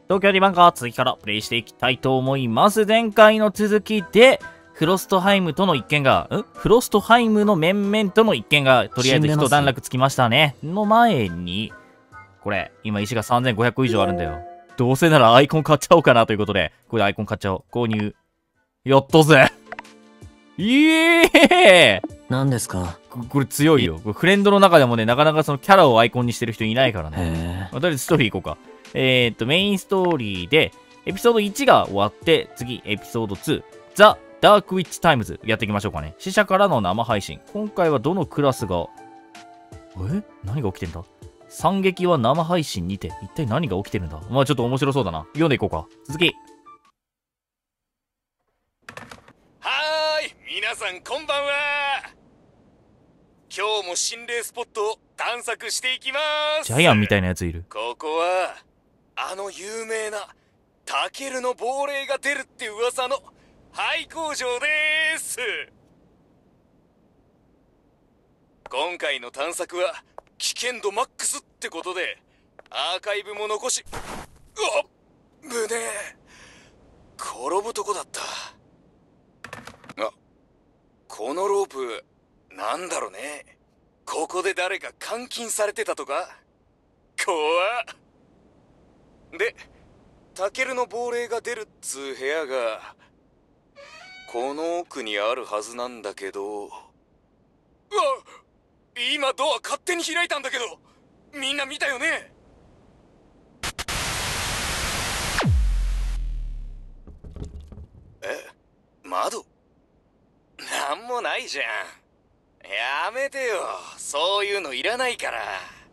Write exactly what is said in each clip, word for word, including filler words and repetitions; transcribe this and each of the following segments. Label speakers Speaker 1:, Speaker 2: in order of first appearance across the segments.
Speaker 1: 東京リバンカー続きからプレイしていきたいと思います。前回の続きで、フロストハイムとの一件が、んフロストハイムの面々との一件が、とりあえず一段落つきましたね。の前に、これ、今石がさんぜんごひゃくこ以上あるんだよ。どうせならアイコン買っちゃおうかなということで、これでアイコン買っちゃおう。購入。やったぜイエーイ
Speaker 2: 何ですか？
Speaker 1: ここれ強いよ。これフレンドの中でもね、なかなかそのキャラをアイコンにしてる人いないからね。
Speaker 2: へ
Speaker 1: まあとりあえずストーリー行こうか。えー、っと、メインストーリーで、エピソードいちが終わって、次、エピソードに、ザ・ダークウィッチタイムズやっていきましょうかね。死者からの生配信。今回はどのクラスが、え何が起きてんだ惨劇は生配信にて。一体何が起きてるんだまあちょっと面白そうだな。読んでいこうか。続き。
Speaker 3: はーい、皆さんこんばんは。今日も心霊スポットを探索していきます。
Speaker 1: ジャイアンみたいなやついる。
Speaker 3: ここはあの有名なタケルの亡霊が出るって噂の廃工場です。今回の探索は危険度マックスってことでアーカイブも残し、うわっ胸転ぶとこだった。あ、このロープなんだろうね。ここで誰か監禁されてたとか。怖っ。でタケルの亡霊が出るっつう部屋がこの奥にあるはずなんだけど。うわっ、今ドア勝手に開いたんだけどみんな見たよね。え、窓なんもないじゃん。やめてよ、そういうのいらないから。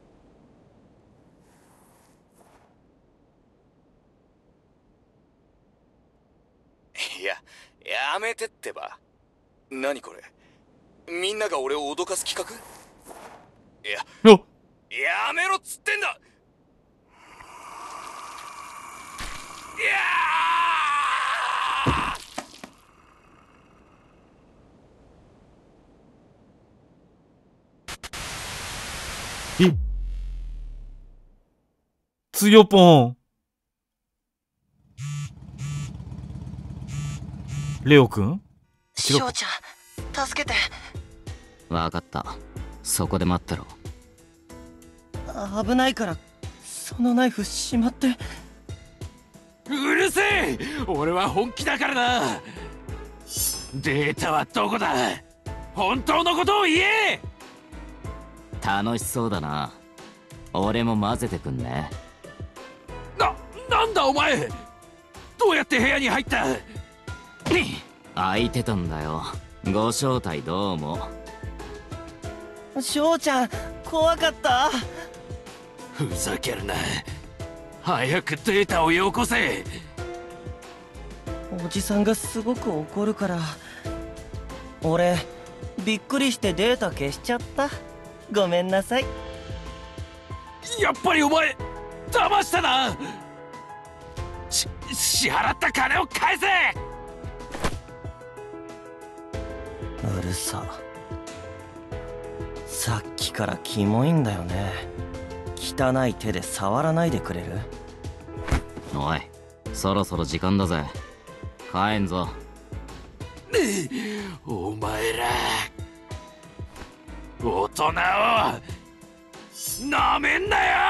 Speaker 3: いや、やめてってば。何これ、みんなが俺を脅かす企画？いや、やめろっつってんだ。いや
Speaker 1: ーえつよぽんレオくん
Speaker 4: 翔ちゃん、助けて。
Speaker 2: わかった。そこで待ってろ。
Speaker 4: 危ないからそのナイフしまって。
Speaker 5: うるせえ、俺は本気だからな。データはどこだ？本当のことを言え。
Speaker 2: 楽しそうだな。俺も混ぜてくんね。
Speaker 5: な、なんだお前、どうやって部屋に入った？
Speaker 2: 空いてたんだよ。ご招待どうも。
Speaker 4: 翔ちゃん、怖かった。
Speaker 5: ふざけるな。早くデータをよこせ。
Speaker 4: おじさんがすごく怒るから俺びっくりしてデータ消しちゃった。ごめんなさい。
Speaker 5: やっぱりお前騙したな。し支払った金を返せ。
Speaker 4: うるさ。さっきからキモいんだよね。汚い手で触らないでくれる？
Speaker 2: おい、そろそろ時間だぜ。帰んぞ。
Speaker 5: お前ら大人をなめんなよ。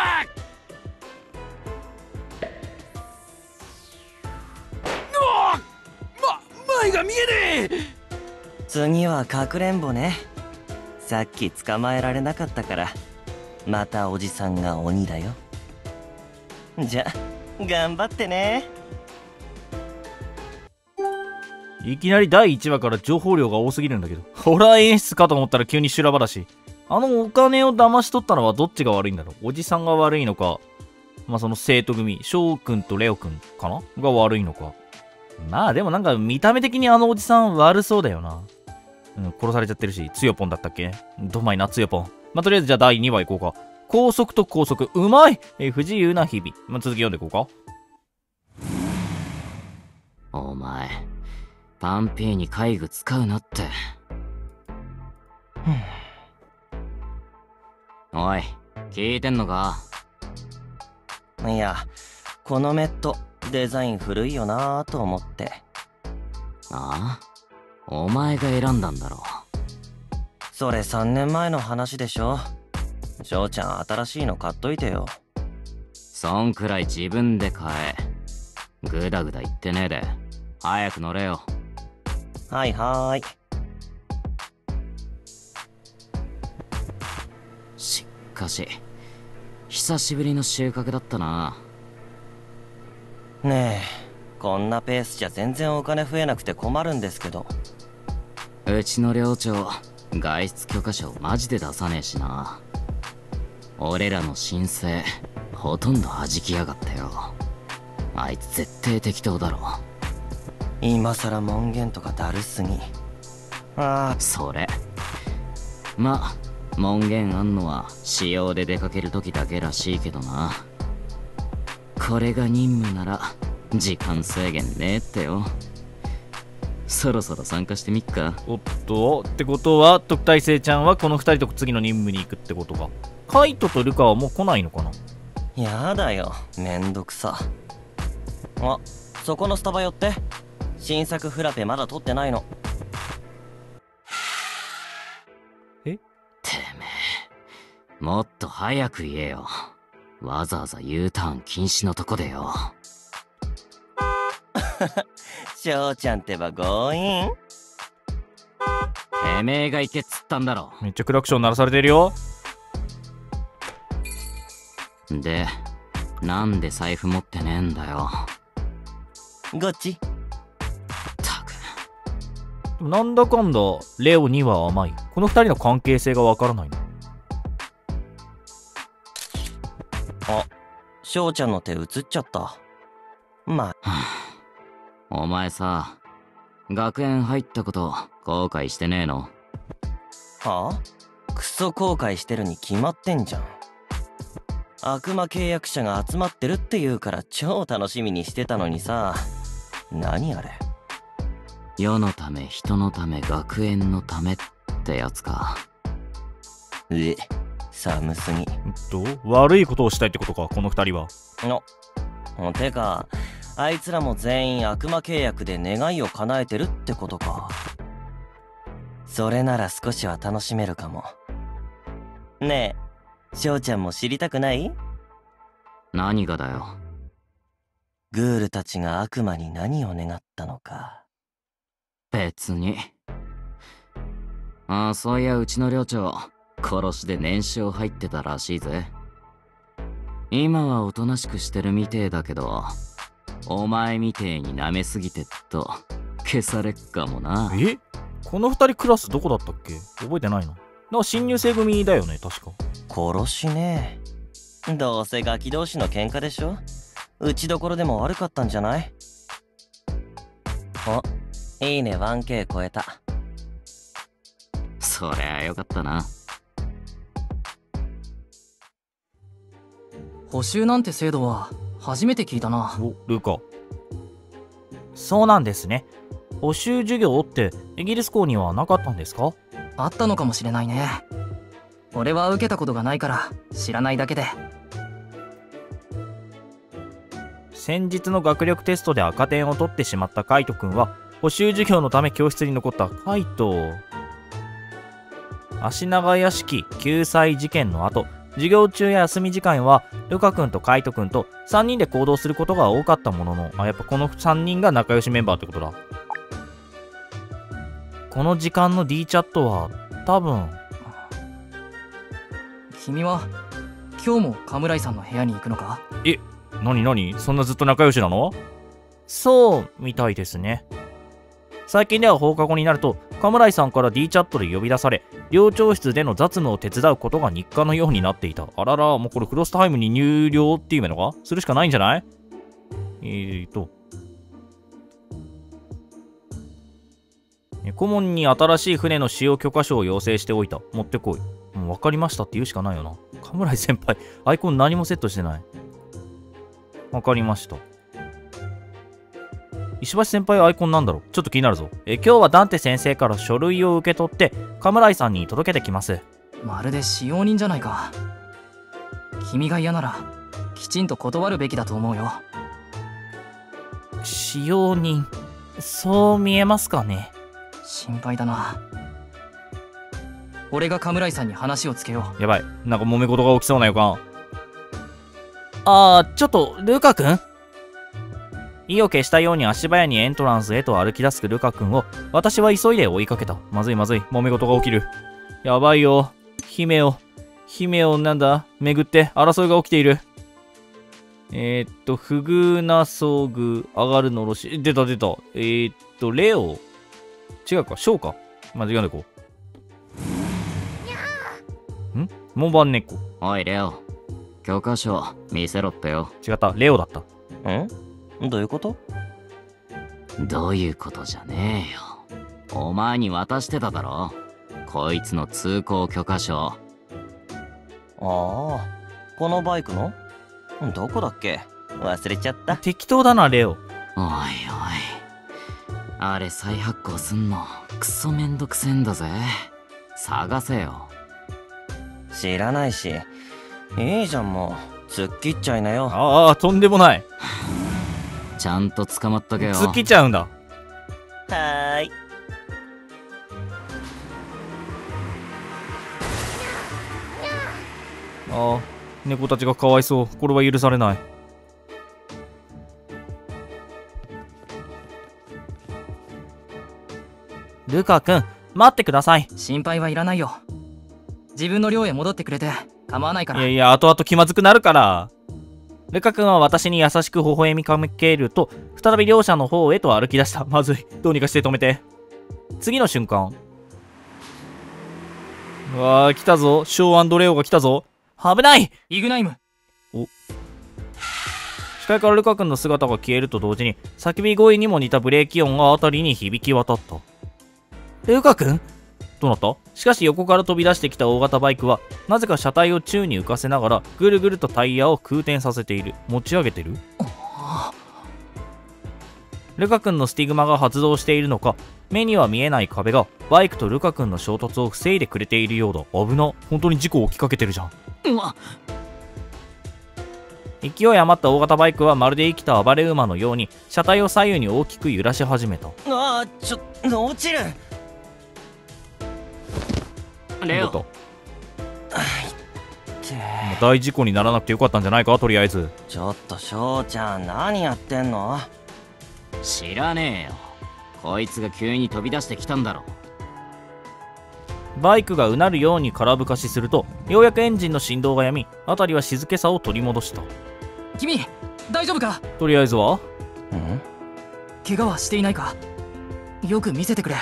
Speaker 5: うわっ、ま、前が見えねえ。
Speaker 4: 次はかくれんぼね。さっき捕まえられなかったからまたおじさんが鬼だよ。じゃ頑張ってね。
Speaker 1: いきなりだいいちわから情報量が多すぎるんだけど。ホラー演出かと思ったら急に修羅場だし。あのお金を騙し取ったのはどっちが悪いんだろう。おじさんが悪いのか、まあその生徒組、翔くんとレオくんかなが悪いのか。まあでもなんか見た目的にあのおじさん悪そうだよな。うん、殺されちゃってるし、つよぽんだったっけ？どまいな、つよぽん。まあ、とりあえずじゃあだいにわ行こうか。高速と高速、うまい、えー、不自由な日々。まあ、続き読んでいこうか。
Speaker 2: お前、パンピーに介護使うなって。おい、聞いてんのか？
Speaker 4: いや、 このメットデザイン古いよなぁと思って。
Speaker 2: ああ、お前が選んだんだろ。
Speaker 4: それさんねんまえの話でしょ。翔ちゃん新しいの買っといてよ。
Speaker 2: そんくらい自分で買え。グダグダ言ってねえで早く乗れよ。
Speaker 4: はいはーい。
Speaker 2: しかし久しぶりの収穫だったな。
Speaker 4: ねえ、こんなペースじゃ全然お金増えなくて困るんですけど。
Speaker 2: うちの寮長外出許可証マジで出さねえしな。俺らの申請ほとんど弾きやがったよ。あいつ絶対適当だろ。
Speaker 4: 今さら門限とかだるすぎ。ああ、
Speaker 2: それまあ門限あんのは私用で出かける時だけらしいけどな。これが任務なら時間制限ねえってよ。そろそろ参加してみっか。
Speaker 1: おっと、ってことは特待生ちゃんはこのふたりと次の任務に行くってことか。カイトとルカはもう来ないのかな。
Speaker 4: やだよ、めんどくさ。あ、そこのスタバ寄って。新作フラペまだ取ってないの。
Speaker 1: え？
Speaker 2: てめえもっと早く言えよ。わざわざ U ターン禁止のとこでよ。
Speaker 4: 翔ちゃんってば強引。
Speaker 2: てめえが行けっつったんだろ。
Speaker 1: めっちゃクラクション鳴らされてるよ。
Speaker 2: でなんで財布持ってねえんだよ。
Speaker 4: ゴッチ。
Speaker 2: たく
Speaker 1: でもなんだかんだレオには甘い。このふたりの関係性がわからないの。
Speaker 4: あ、翔ちゃんの手映っちゃった。まあ、
Speaker 2: お前さ学園入ったこと後悔してねえの？
Speaker 4: はあ？クソ後悔してるに決まってんじゃん。悪魔契約者が集まってるっていうから超楽しみにしてたのにさ。何あれ？
Speaker 2: 世のため人のため学園のためってやつか。
Speaker 4: え、寒すぎ。
Speaker 1: えっと悪いことをしたいってことか、このふたりは。
Speaker 4: のてかあいつらも全員悪魔契約で願いを叶えてるってことか。それなら少しは楽しめるかも。ねえ、翔ちゃんも知りたくない？
Speaker 2: 何がだよ。
Speaker 4: グールたちが悪魔に何を願ったのか。
Speaker 2: 別に。ああ、そういやうちの寮長殺しで念書入ってたらしいぜ。今はおとなしくしてるみてえだけど、お前みてえに舐めすぎてっと消されっかもな。
Speaker 1: え？このふたりクラスどこだったっけ？覚えてないの？なんか新入生組だよね、確か。
Speaker 4: 殺しね。どうせガキ同士の喧嘩でしょ。打ちどころでも悪かったんじゃない？お、いいね ワンケー 超えた。
Speaker 2: そりゃよかったな。
Speaker 6: 補習なんて制度は初めて聞いたな。
Speaker 1: お、ルカ。そうなんですね。補習授業ってイギリス校にはなかったんですか？
Speaker 6: あったのかもしれないね。俺は受けたことがないから知らないだけで。
Speaker 1: 先日の学力テストで赤点を取ってしまったカイトくんは補習授業のため教室に残ったカイト。足長屋敷救済事件の後、授業中や休み時間はルカ君とカイト君とさんにんで行動することが多かったものの、あ、やっぱこのさんにんが仲良しメンバーってことだ。この時間の D チャットは多分。
Speaker 6: 君は今日もカムライさんの部屋に行くのか？
Speaker 1: え、なになに？そんなずっと仲良しなの？そうみたいですね。最近では放課後になるとカムライさんから D チャットで呼び出され、寮長室での雑務を手伝うことが日課のようになっていた。あらら、もうこれクロスタイムに入寮っていうのかするしかないんじゃない？えーと顧問に新しい船の使用許可証を要請しておいた。持ってこい。もう分かりましたって言うしかないよな。カムライ先輩アイコン何もセットしてない。分かりました。石橋先輩アイコンなんだろう？ちょっと気になるぞ。え今日はダンテ先生から書類を受け取ってカムライさんに届けてきます。
Speaker 6: まるで使用人じゃないか。君が嫌ならきちんと断るべきだと思うよ。
Speaker 1: 使用人。そう見えますかね。
Speaker 6: 心配だな。俺が侍さんに話をつけよ
Speaker 1: やばい。なんか揉め事が起きそうな予感。あー、ちょっと、ルカ君？意を消したように足早にエントランスへと歩き出すルカ君を、私は急いで追いかけた。まずいまずい。揉め事が起きる。やばいよ。姫を、姫をなんだ巡って争いが起きている。えー、っと、不遇な遭遇、上がるのろし、出た出た。えー、っと、レオ。違うか、ショーか。間違いないこう。んモンバン猫。
Speaker 2: おいレオ、教科書見せろってよ。
Speaker 1: 違った、レオだった。
Speaker 4: んどういうこと？
Speaker 2: どういうことじゃねえよ。お前に渡してただろ、こいつの通行許可証。
Speaker 4: ああ、このバイクの？どこだっけ？忘れちゃった。
Speaker 1: 適当だな、レオ。
Speaker 2: おいおい、あれ再発行すんのクソめんどくせえんだぜ。探せよ。
Speaker 4: 知らないし。いいじゃん、もう突っ切っちゃいなよ。
Speaker 1: ああ、とんでもない。
Speaker 2: ちゃんと捕まっとけよ。
Speaker 1: 突っ切っちゃうんだ。
Speaker 4: はーい。
Speaker 1: ああ、猫たちがかわいそう。これは許されない。ルカ君、待ってください。
Speaker 6: 心配はいらないよ。自分の寮へ戻ってくれて構わないから。
Speaker 1: いやいや、後々気まずくなるから。ルカ君は私に優しく微笑みかけると、再び両者の方へと歩き出した。まずい。どうにかして止めて。次の瞬間。うわー、来たぞ。ショー&レオが来たぞ。危ない！
Speaker 6: イグナイム。
Speaker 1: お。視界からルカ君の姿が消えると同時に、叫び声にも似たブレーキ音が辺りに響き渡った。ルカ君？どうなった？しかし横から飛び出してきた大型バイクは、なぜか車体を宙に浮かせながら、ぐるぐるとタイヤを空転させている。持ち上げてる？ルカ君のスティグマが発動しているのか、目には見えない壁がバイクとルカ君の衝突を防いでくれているようだ。危な。本当に事故起きかけてるじゃん。
Speaker 2: うわ、
Speaker 1: 勢い余った大型バイクはまるで生きた暴れ馬のように車体を左右に大きく揺らし始めた。
Speaker 4: ああ、ちょ、落ちる。
Speaker 2: レオ。
Speaker 1: と大事故にならなくてよかったんじゃないか。とりあえず。
Speaker 4: ちょっと翔ちゃん、何やってんの？
Speaker 2: 知らねえよ。こいつが急に飛び出してきたんだろ。
Speaker 1: バイクがうなるように空ぶかしすると、ようやくエンジンの振動がやみ、辺りは静けさを取り戻した。
Speaker 6: 君、大丈夫か？
Speaker 1: とりあえずは？
Speaker 4: ん？
Speaker 6: 怪我はしていないか？よく見せてくれ。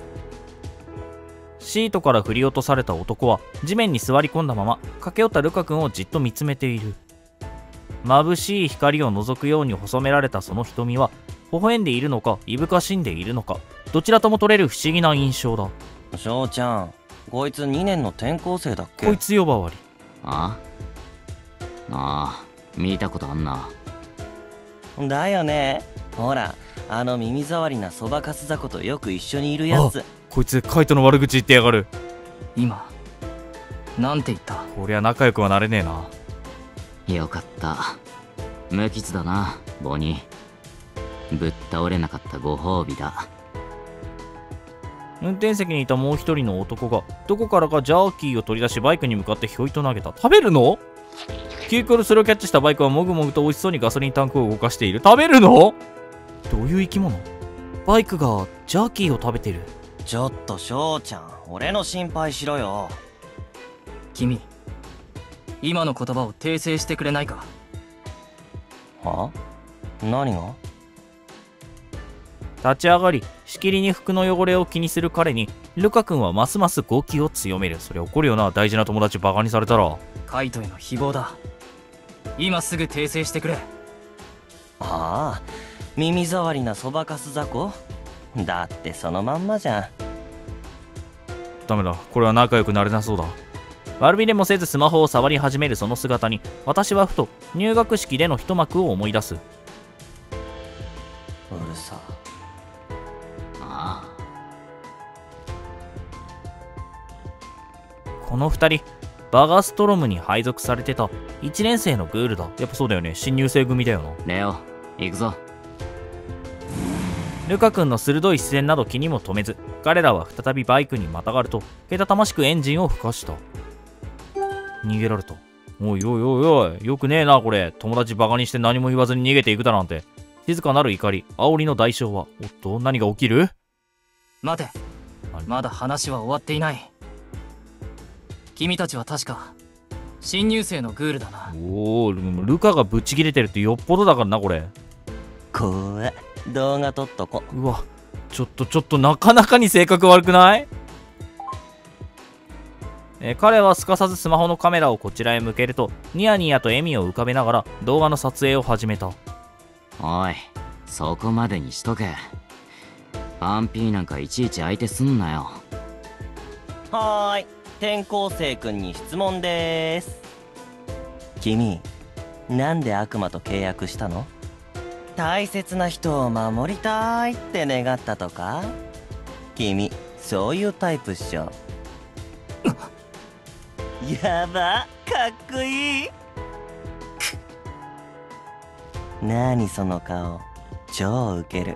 Speaker 1: シートから振り落とされた男は地面に座り込んだまま駆け寄ったルカ君をじっと見つめている。眩しい光を覗くように細められたその瞳は微笑んでいるのかいぶかしんでいるのか、どちらとも取れる不思議な印象だ。
Speaker 4: 翔ちゃん、こいつにねんの転校生だっけ？
Speaker 1: こいつ呼ばわり。
Speaker 2: あああ、見たことあんな。
Speaker 4: だよね。ほら、あの耳障りなそばかす雑魚とよく一緒にいるやつ。
Speaker 1: こいつカイトの悪口言ってやがる。
Speaker 6: 今なんて言った？
Speaker 1: こりゃ仲良くはなれねえな。
Speaker 2: よかった。無傷だな、ボニー。ぶっ倒れなかったご褒美だ。
Speaker 1: 運転席にいたもう一人の男がどこからかジャーキーを取り出しバイクに向かってひょいと投げた。食べるの？急行でそれをキャッチしたバイクはもぐもぐと美味しそうにガソリンタンクを動かしている。食べるの？どういう生き物？バイクがジャーキーを食べてる。
Speaker 4: ちょっと翔ちゃん、俺の心配しろよ。
Speaker 6: 君、今の言葉を訂正してくれないか？
Speaker 4: は？何が？
Speaker 1: 立ち上がり、しきりに服の汚れを気にする彼にルカ君はますます語気を強める。それ怒るよな、大事な友達バカにされたら。
Speaker 6: カイトへの誹謗だ。今すぐ訂正してくれ。
Speaker 4: ああ、耳障りなそばかす雑魚？だってそのまんまじゃん。
Speaker 1: ダメだ、これは仲良くなれなそうだ。悪びれもせずスマホを触り始めるその姿に私はふと入学式での一幕を思い出す。
Speaker 4: うるさ。
Speaker 2: あ
Speaker 1: この二人、バガストロムに配属されてたいちねん生のグールだ。やっぱそうだよね、新入生組だよな。
Speaker 2: あ、レオ、行くぞ。
Speaker 1: ルカ君の鋭い視線など気にも留めず、彼らは再びバイクにまたがると、けたたましくエンジンを吹かした。逃げられた。おいおいおいおい、よくねえなこれ。友達バカにして何も言わずに逃げていくだなんて。静かなる怒り、煽りの代償は、おっと、何が起きる？
Speaker 6: 待て。まだ話は終わっていない。君たちは確か、新入生のグールだな。
Speaker 1: おお、ルカがブチ切れてるってよっぽどだからな、これ。
Speaker 4: 怖え。動画撮っとこ。
Speaker 1: うわ、ちょっとちょっとなかなかに性格悪くない？えー、彼はすかさずスマホのカメラをこちらへ向けると、ニヤニヤと笑みを浮かべながら動画の撮影を始めた。
Speaker 2: おい、そこまでにしとけ。パンピーなんかいちいち相手すんなよ。
Speaker 4: はーい、転校生くんに質問でーす。君、なんで悪魔と契約したの？大切な人を守りたいって願ったとか？君、そういうタイプっしょ。やば、かっこいい。なにその顔、超ウケる。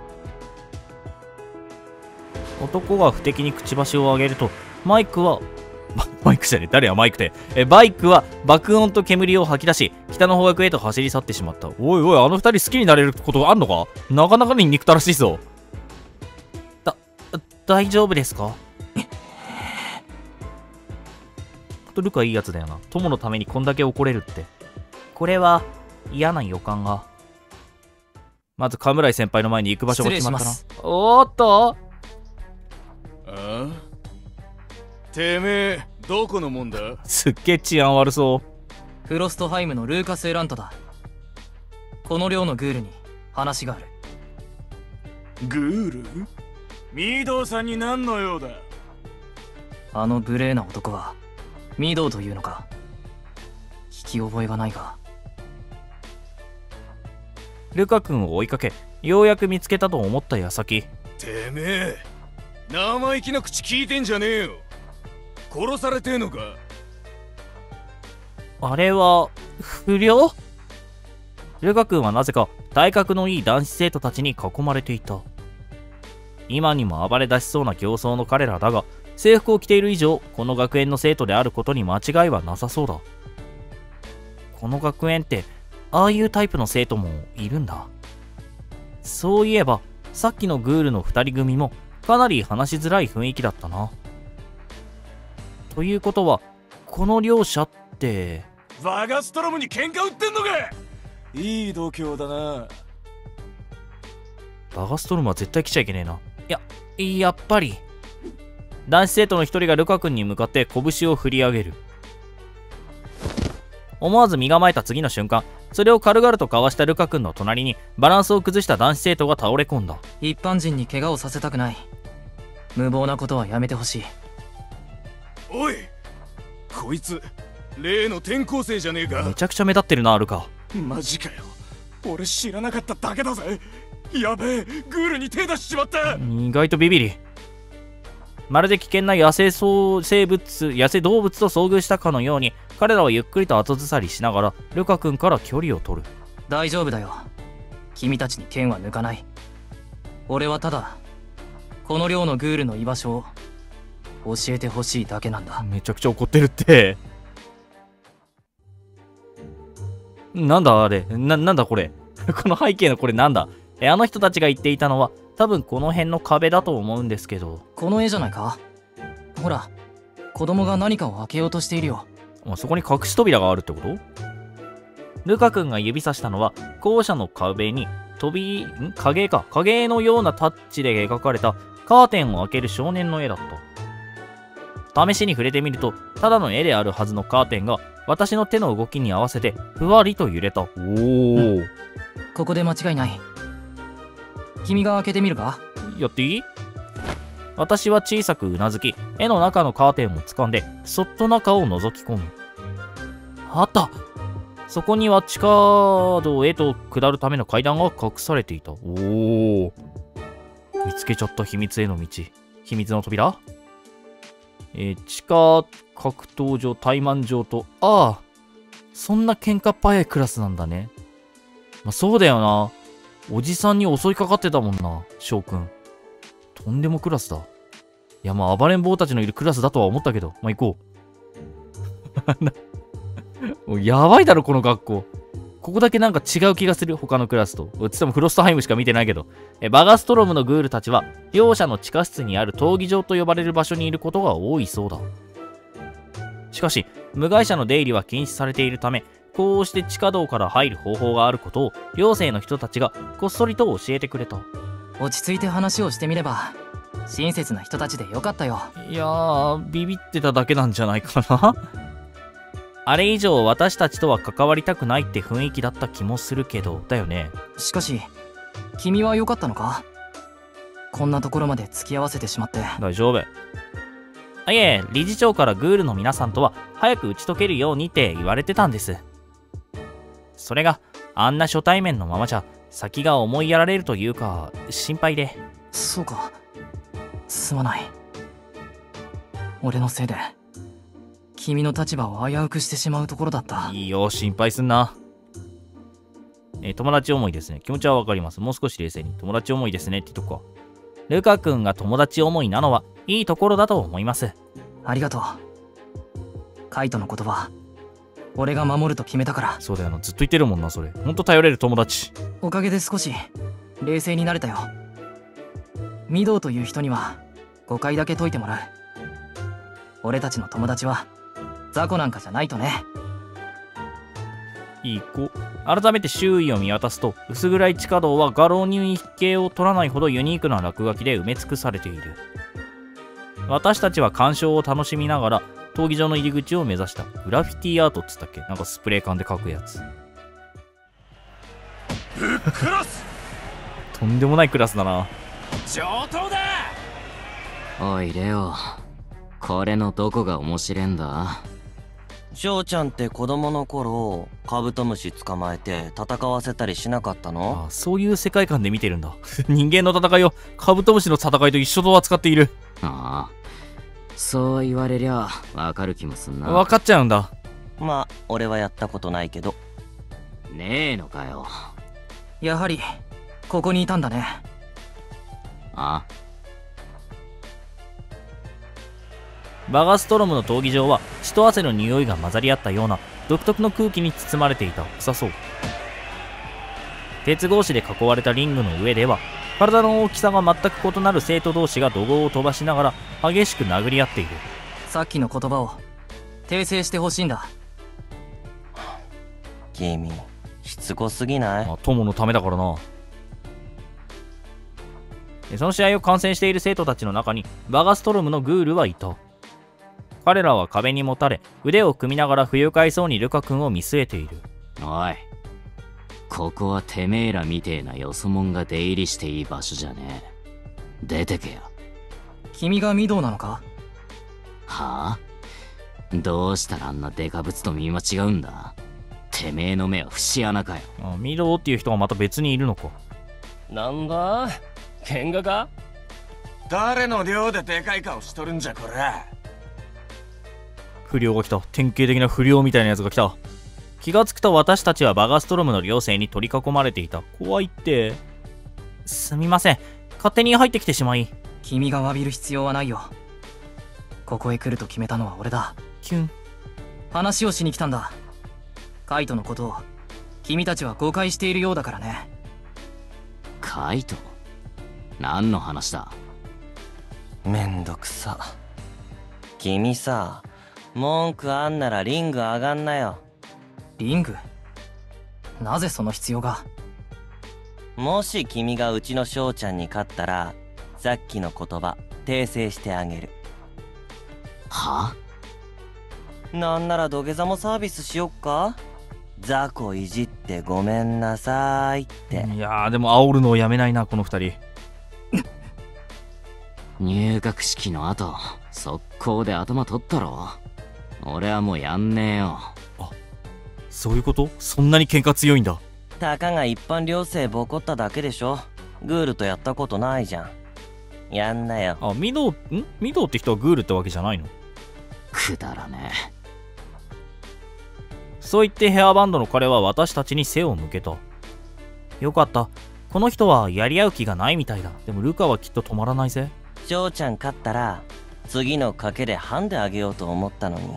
Speaker 1: 男が不敵にくちばしを上げると、マイクは、マイクじゃねえ、誰やマイクって。え、バイクは爆音と煙を吐き出し、北の方角へと走り去ってしまった。おいおい、あの二人好きになれることがあんのか？なかなかに憎たらしいぞ。だ、大丈夫ですか？ルカいいやつだよな。友のためにこんだけ怒れるって。これは嫌な予感が。まず、カムライ先輩の前に行く場所が決まったな。おーっと、
Speaker 3: ああ、てめえどこのもんだ？
Speaker 1: すっげえ治安悪そう。
Speaker 6: フロストハイムのルーカス・エラントだ。この寮のグールに話がある。
Speaker 3: グール？ミードーさんに何の用だ？
Speaker 6: あの無礼な男はミドーというのか。聞き覚えがないが。
Speaker 1: ルカ君を追いかけ、ようやく見つけたと思った矢先。
Speaker 3: てめえ生意気な口聞いてんじゃねえよ。殺されてえのか？
Speaker 1: あれは不良？ルカ君はなぜか体格のいい男子生徒たちに囲まれていた。今にも暴れ出しそうな形相の彼らだが、制服を着ている以上、この学園の生徒であることに間違いはなさそうだ。この学園ってああいうタイプの生徒もいるんだ。そういえばさっきのグールの二人組もかなり話しづらい雰囲気だったな。ということはこの両者って
Speaker 3: バガストロムに喧嘩売ってんのか？いい度胸だな。
Speaker 1: バガストロムは絶対来ちゃいけねえな。いややっぱり男子生徒の一人がルカ君に向かって拳を振り上げる。思わず身構えた次の瞬間、それを軽々とかわしたルカ君の隣にバランスを崩した男子生徒が倒れ込んだ。
Speaker 6: 一般人に怪我をさせたくない。無謀なことはやめてほしい。
Speaker 3: おい、こいつ例の転校生じゃねえか。
Speaker 1: めちゃくちゃ目立ってるな、ルカ。
Speaker 3: マジかよ、俺知らなかっただけだぜ。やべえ、グールに手出しちまった。
Speaker 1: 意外とビビり。まるで危険な野生生物、野生動物と遭遇したかのように、彼らはゆっくりと後ずさりしながら、ルカ君から距離を取る。
Speaker 6: 大丈夫だよ。君たちに剣は抜かない。俺はただ、この寮のグールの居場所を教えてほしいだけなんだ。
Speaker 1: めちゃくちゃ怒ってるって。なんだあれな、なんだこれこの背景のこれなんだ。え、あの人たちが言っていたのは、多分この辺の壁だと思うんですけど。
Speaker 6: この絵じゃないか。ほら、子供が何かを開けようとしているよ。
Speaker 1: あ、そこに隠し扉があるってこと？ルカ君が指さしたのは、校舎の壁に飛び、ん影か影のようなタッチで描かれたカーテンを開ける少年の絵だった。試しに触れてみると、ただの絵であるはずのカーテンが私の手の動きに合わせてふわりと揺れた。おー、うん、
Speaker 6: ここで間違いない。君が開けてみるか？
Speaker 1: やっていい？私は小さくうなずき、絵の中のカーテンを掴んでそっと中を覗き込む。あった。そこには地下道へと下るための階段が隠されていた。おお、見つけちゃった。秘密への道。秘密の扉？えー、地下格闘場、怠慢場と、ああ、そんな喧嘩っ早いクラスなんだね。まあ、そうだよな。 おじさんに襲いかかってたもんな、翔くん。とんでもクラスだ。いや、まあ、暴れん坊たちのいるクラスだとは思ったけど、まあ、行こう。もうやばいだろ、この学校。ここだけなんか違う気がする、他のクラスと。つってもフロストハイムしか見てないけど。えバガストロムのグールたちは、両者の地下室にある闘技場と呼ばれる場所にいることが多いそうだ。しかし、無害者の出入りは禁止されているため、こうして地下道から入る方法があることを、両生の人たちがこっそりと教えてくれた。
Speaker 6: 落ち着いて話をしてみれば親切な人たちでよかったよ。
Speaker 1: いやー、ビビってただけなんじゃないかな。あれ以上私たちとは関わりたくないって雰囲気だった気もするけど、だよね。
Speaker 6: しかし君は良かったのか？こんなところまで付き合わせてしまって。
Speaker 1: 大丈夫。あ、いえ、理事長からグールの皆さんとは早く打ち解けるようにって言われてたんです。それがあんな初対面のままじゃ先が思いやられるというか心配で。
Speaker 6: そうか、すまない。俺のせいで君の立場を危うくしてしまうところだった。
Speaker 1: いいよ、心配すんな。えー、友達思いですね。気持ちはわかります。もう少し冷静に。友達思いですねってとこか。ルカ君が友達思いなのはいいところだと思います。
Speaker 6: ありがとう。カイトの言葉、俺が守ると決めたから。
Speaker 1: そうだよな、ずっと言ってるもんな、それ。ほんと頼れる友達。
Speaker 6: おかげで少し冷静になれたよ。ミドウという人には誤解だけ解いてもらう。俺たちの友達は雑魚なんかじゃないとね。
Speaker 1: いい子。改めて周囲を見渡すと、薄暗い地下道は画廊に筆形を取らないほどユニークな落書きで埋め尽くされている。私たちは鑑賞を楽しみながら闘技場の入り口を目指した。グラフィティアートっつったっけ、なんかスプレー缶で描くやつ。
Speaker 5: ぶっ殺す。
Speaker 1: とんでもないクラスだな。
Speaker 5: 上等だ。
Speaker 2: おいレオ、これのどこが面白いんだ？
Speaker 4: 翔ちゃんって子供の頃カブトムシ捕まえて戦わせたりしなかったの？
Speaker 1: ああ、そういう世界観で見てるんだ。人間の戦いをカブトムシの戦いと一緒と扱っている。
Speaker 2: ああ、そう言われりゃわかる気もすんな。
Speaker 1: 分かっちゃうんだ。
Speaker 4: まあ俺はやったことないけど。
Speaker 2: ねえのかよ。
Speaker 6: やはりここにいたんだね。
Speaker 2: あ、
Speaker 1: バガストロムの闘技場は血と汗の匂いが混ざり合ったような独特の空気に包まれていた。臭そう。鉄格子で囲われたリングの上では体の大きさが全く異なる生徒同士が怒号を飛ばしながら激しく殴り合っている。
Speaker 6: さっきの言葉を訂正してほしいんだ。
Speaker 4: 君しつこすぎない？
Speaker 1: まあ、友のためだからな。その試合を観戦している生徒たちの中にバガストロムのグールはいた。彼らは壁にもたれ腕を組みながら不愉快そうにルカ君を見据えている。
Speaker 2: おい、ここはてめえらみてえなよそもんが出入りしていい場所じゃねえ。出てけや。
Speaker 6: 君がミドウなのか？
Speaker 2: はあ？どうしたらあんなデカブツと見間違うんだ？てめえの目は節穴かよ。
Speaker 1: あ、ミドウっていう人がまた別にいるのか。
Speaker 5: なんだ喧嘩か？誰の量ででかい顔しとるんじゃこら。
Speaker 1: 不良が来た。典型的な不良みたいなやつが来た。気がつくと私たちはバガストロムの寮生に取り囲まれていた。怖いって。すみません、勝手に入ってきてしまい。
Speaker 6: 君が詫びる必要はないよ。ここへ来ると決めたのは俺だ。
Speaker 1: キュン。
Speaker 6: 話をしに来たんだ。カイトのことを君たちは誤解しているようだからね。
Speaker 2: カイト？何の話だ？
Speaker 4: めんどくさ。君さ、文句あんならリング上がんなよ。
Speaker 6: リング？なぜその必要が？
Speaker 4: もし君がうちの翔ちゃんに勝ったらさっきの言葉訂正してあげる。
Speaker 2: は？
Speaker 4: なんなら土下座もサービスしよっか？雑魚いじってごめんなさいって。
Speaker 1: いやーでも煽るのをやめないなこの二人。
Speaker 2: 入学式の後速攻で頭取ったろ。俺はもうやんねえよ。
Speaker 1: あ、そういうこと？そんなに喧嘩強いんだ。
Speaker 4: たかが一般寮生ボコっただけでしょ。グールとやったことないじゃん。やんなよ。
Speaker 1: あ、ミドウ、んミドウって人はグールってわけじゃないの？
Speaker 2: くだらねえ。
Speaker 1: そう言ってヘアバンドの彼は私たちに背を向けた。よかった。 この人はやり合う気がないみたいだ。でもルカはきっと止まらないぜ。
Speaker 4: 翔ちゃん勝ったら次の賭けでハンデあげようと思ったのに。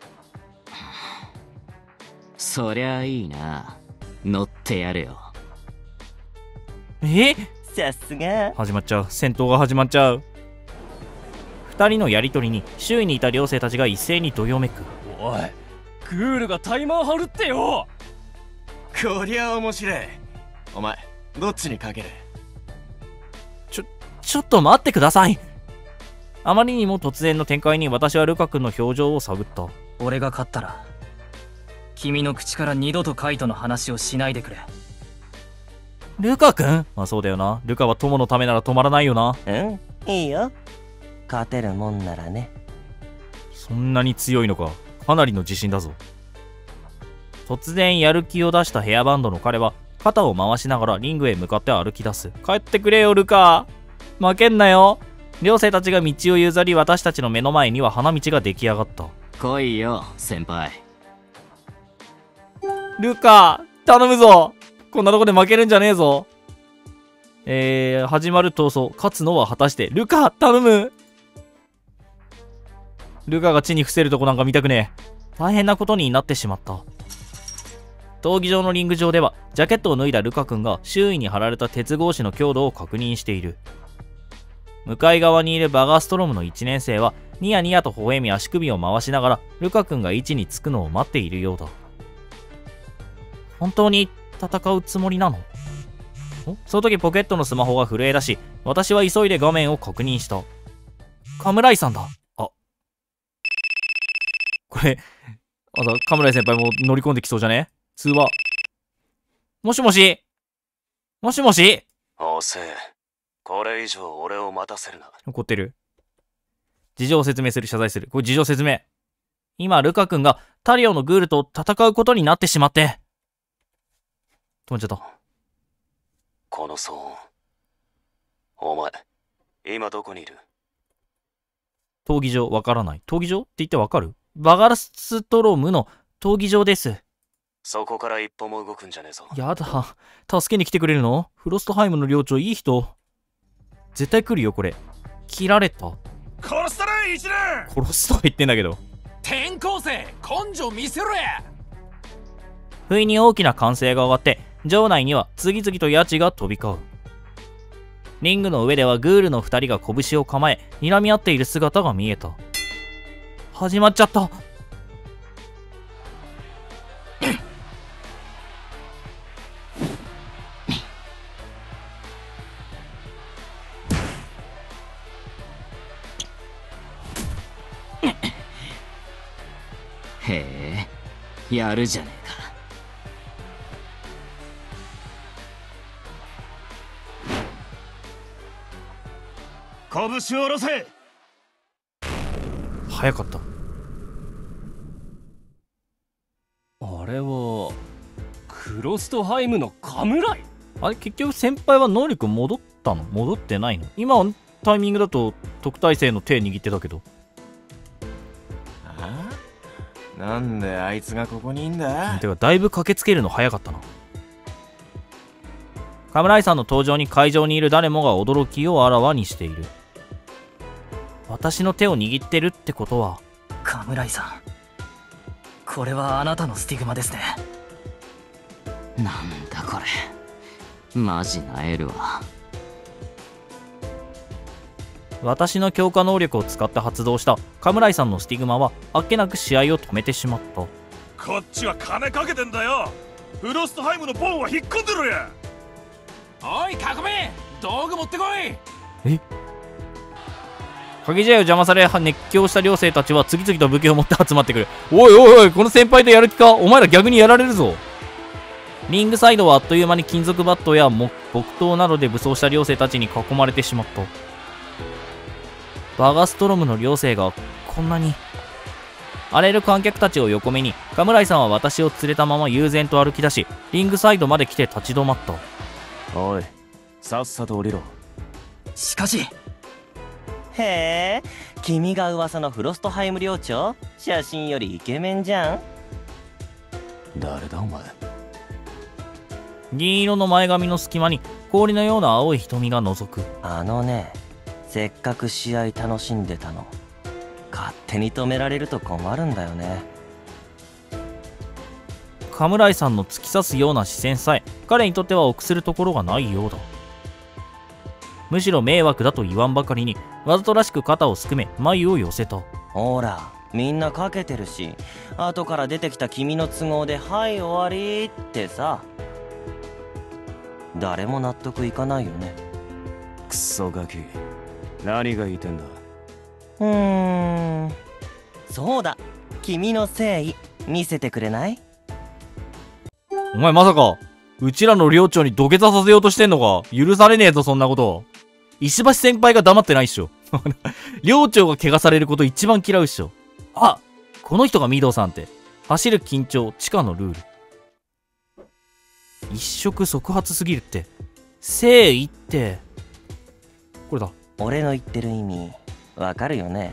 Speaker 2: そりゃいいな。乗ってやるよ。
Speaker 1: え
Speaker 4: さすが。
Speaker 1: 始まっちゃう。戦闘が始まっちゃう。二人のやりとりに周囲にいた寮生たちが一斉にどよめく。
Speaker 7: おい、グールがタイマー張るってよ。
Speaker 8: こりゃ面白い。お前どっちにかける？
Speaker 1: ちょ、ちょっと待ってください。あまりにも突然の展開に私はルカ君の表情を探った。
Speaker 6: 俺が勝ったら君の口から二度とカイトの話をしないでくれ。
Speaker 1: ルカ君？まあそうだよな。ルカは友のためなら止まらないよな。
Speaker 4: うん、いいよ。勝てるもんならね。
Speaker 1: そんなに強いのか。かなりの自信だぞ。突然やる気を出したヘアバンドの彼は肩を回しながらリングへ向かって歩き出す。帰ってくれよルカ。負けんなよ。寮生たちが道を譲り、私たちの目の前には花道が出来上がった。
Speaker 2: 来いよ先輩。
Speaker 1: ルカ頼むぞ。こんなとこで負けるんじゃねえぞ。えー、始まる闘争。勝つのは果たして。ルカ頼む。ルカが地に伏せるとこなんか見たくねえ。大変なことになってしまった。闘技場のリング上ではジャケットを脱いだルカ君が周囲に張られた鉄格子の強度を確認している。向かい側にいるバガーストロムのいちねん生はニヤニヤと微笑み足首を回しながらルカ君が位置につくのを待っているようだ。本当に戦うつもりなの？その時ポケットのスマホが震え出し、私は急いで画面を確認した。カムライさんだ。あ、これあとカムライ先輩も乗り込んできそうじゃね？通話。もしもしもしもし。
Speaker 9: 遅え。これ以上俺を待たせるな。
Speaker 1: 怒ってる。事情を説明する。謝罪する。これ事情説明。今ルカ君がタリオのグールと戦うことになってしまって。止まっちゃった。
Speaker 9: この騒音。お前今どこにいる？
Speaker 1: 闘技場。わからない。闘技場って言ってわかる？バガラストロムの闘技場です。
Speaker 9: そこから一歩も動くんじゃねえぞ。
Speaker 1: やだ。助けに来てくれるの？フロストハイムの寮長いい人。絶対来るよこれ。切られた。
Speaker 5: 殺したら一年。
Speaker 1: 殺すとは言ってんだけど。
Speaker 5: 転校生根性見せろや。
Speaker 1: 不意に大きな歓声が終わって場内には次々とヤチが飛び交う。リングの上ではグールの二人が拳を構え睨み合っている姿が見えた。始まっちゃった。
Speaker 2: へえ、やるじゃねえか。
Speaker 5: 拳を下ろせ。
Speaker 1: 早かった。
Speaker 7: あれはクロストハイムのカムライ。
Speaker 1: あれ結局先輩は能力戻ったの？戻ってないの？今のタイミングだと特待生の手握ってたけど。
Speaker 8: あ？なんであいつがここにいんだ？
Speaker 1: てかだいぶ駆けつけるの早かったな。カムライさんの登場に会場にいる誰もが驚きをあらわにしている。私の手を握ってるってことは。
Speaker 6: カムライさん、これはあなたのスティグマですね。
Speaker 2: なんだこれ、マジなえるわ。
Speaker 1: 私の強化能力を使って発動したカムライさんのスティグマはあっけなく試合を止めてしまった。
Speaker 5: こっちは金かけてんだよ。フロストハイムのボンは引っ込んでろや。おいカコメ、道具持ってこい。
Speaker 1: え、鍵試合を邪魔され熱狂した寮生たちは次々と武器を持って集まってくる。おいおいおい、この先輩とやる気か？お前ら逆にやられるぞ。リングサイドはあっという間に金属バットや木刀などで武装した寮生たちに囲まれてしまった。バガストロムの寮生がこんなに。荒れる観客たちを横目にカムライさんは私を連れたまま悠然と歩き出し、リングサイドまで来て立ち止まった。
Speaker 9: おい、さっさと降りろ。
Speaker 6: しかし。
Speaker 4: へえ、君が噂のフロストハイム寮長？写真よりイケメンじゃん。
Speaker 9: 誰だお前。
Speaker 1: 銀色の前髪の隙間に氷のような青い瞳が覗く。
Speaker 4: あのね、せっかく試合楽しんでたの勝手に止められると困るんだよね。
Speaker 1: 侍さんの突き刺すような視線さえ彼にとっては臆するところがないようだ。むしろ迷惑だと言わんばかりにわざとらしく肩をすくめ眉を寄せた。
Speaker 4: ほらみんなかけてるし、後から出てきた君の都合で「はい終わり」ってさ、誰も納得いかないよね。
Speaker 7: クソガキ、何が言いてんだ。
Speaker 4: うーん、そうだ、君の誠意見せてくれない？
Speaker 1: お前まさかうちらの寮長に土下座させようとしてんのか。許されねえぞそんなこと。石橋先輩が黙ってないっしょ。寮長が怪我されること一番嫌うっしょ。あ、この人が御堂さんって。走る緊張、地下のルール。一触即発すぎるって。誠意って。これだ。
Speaker 4: 俺の言ってる意味、わかるよね。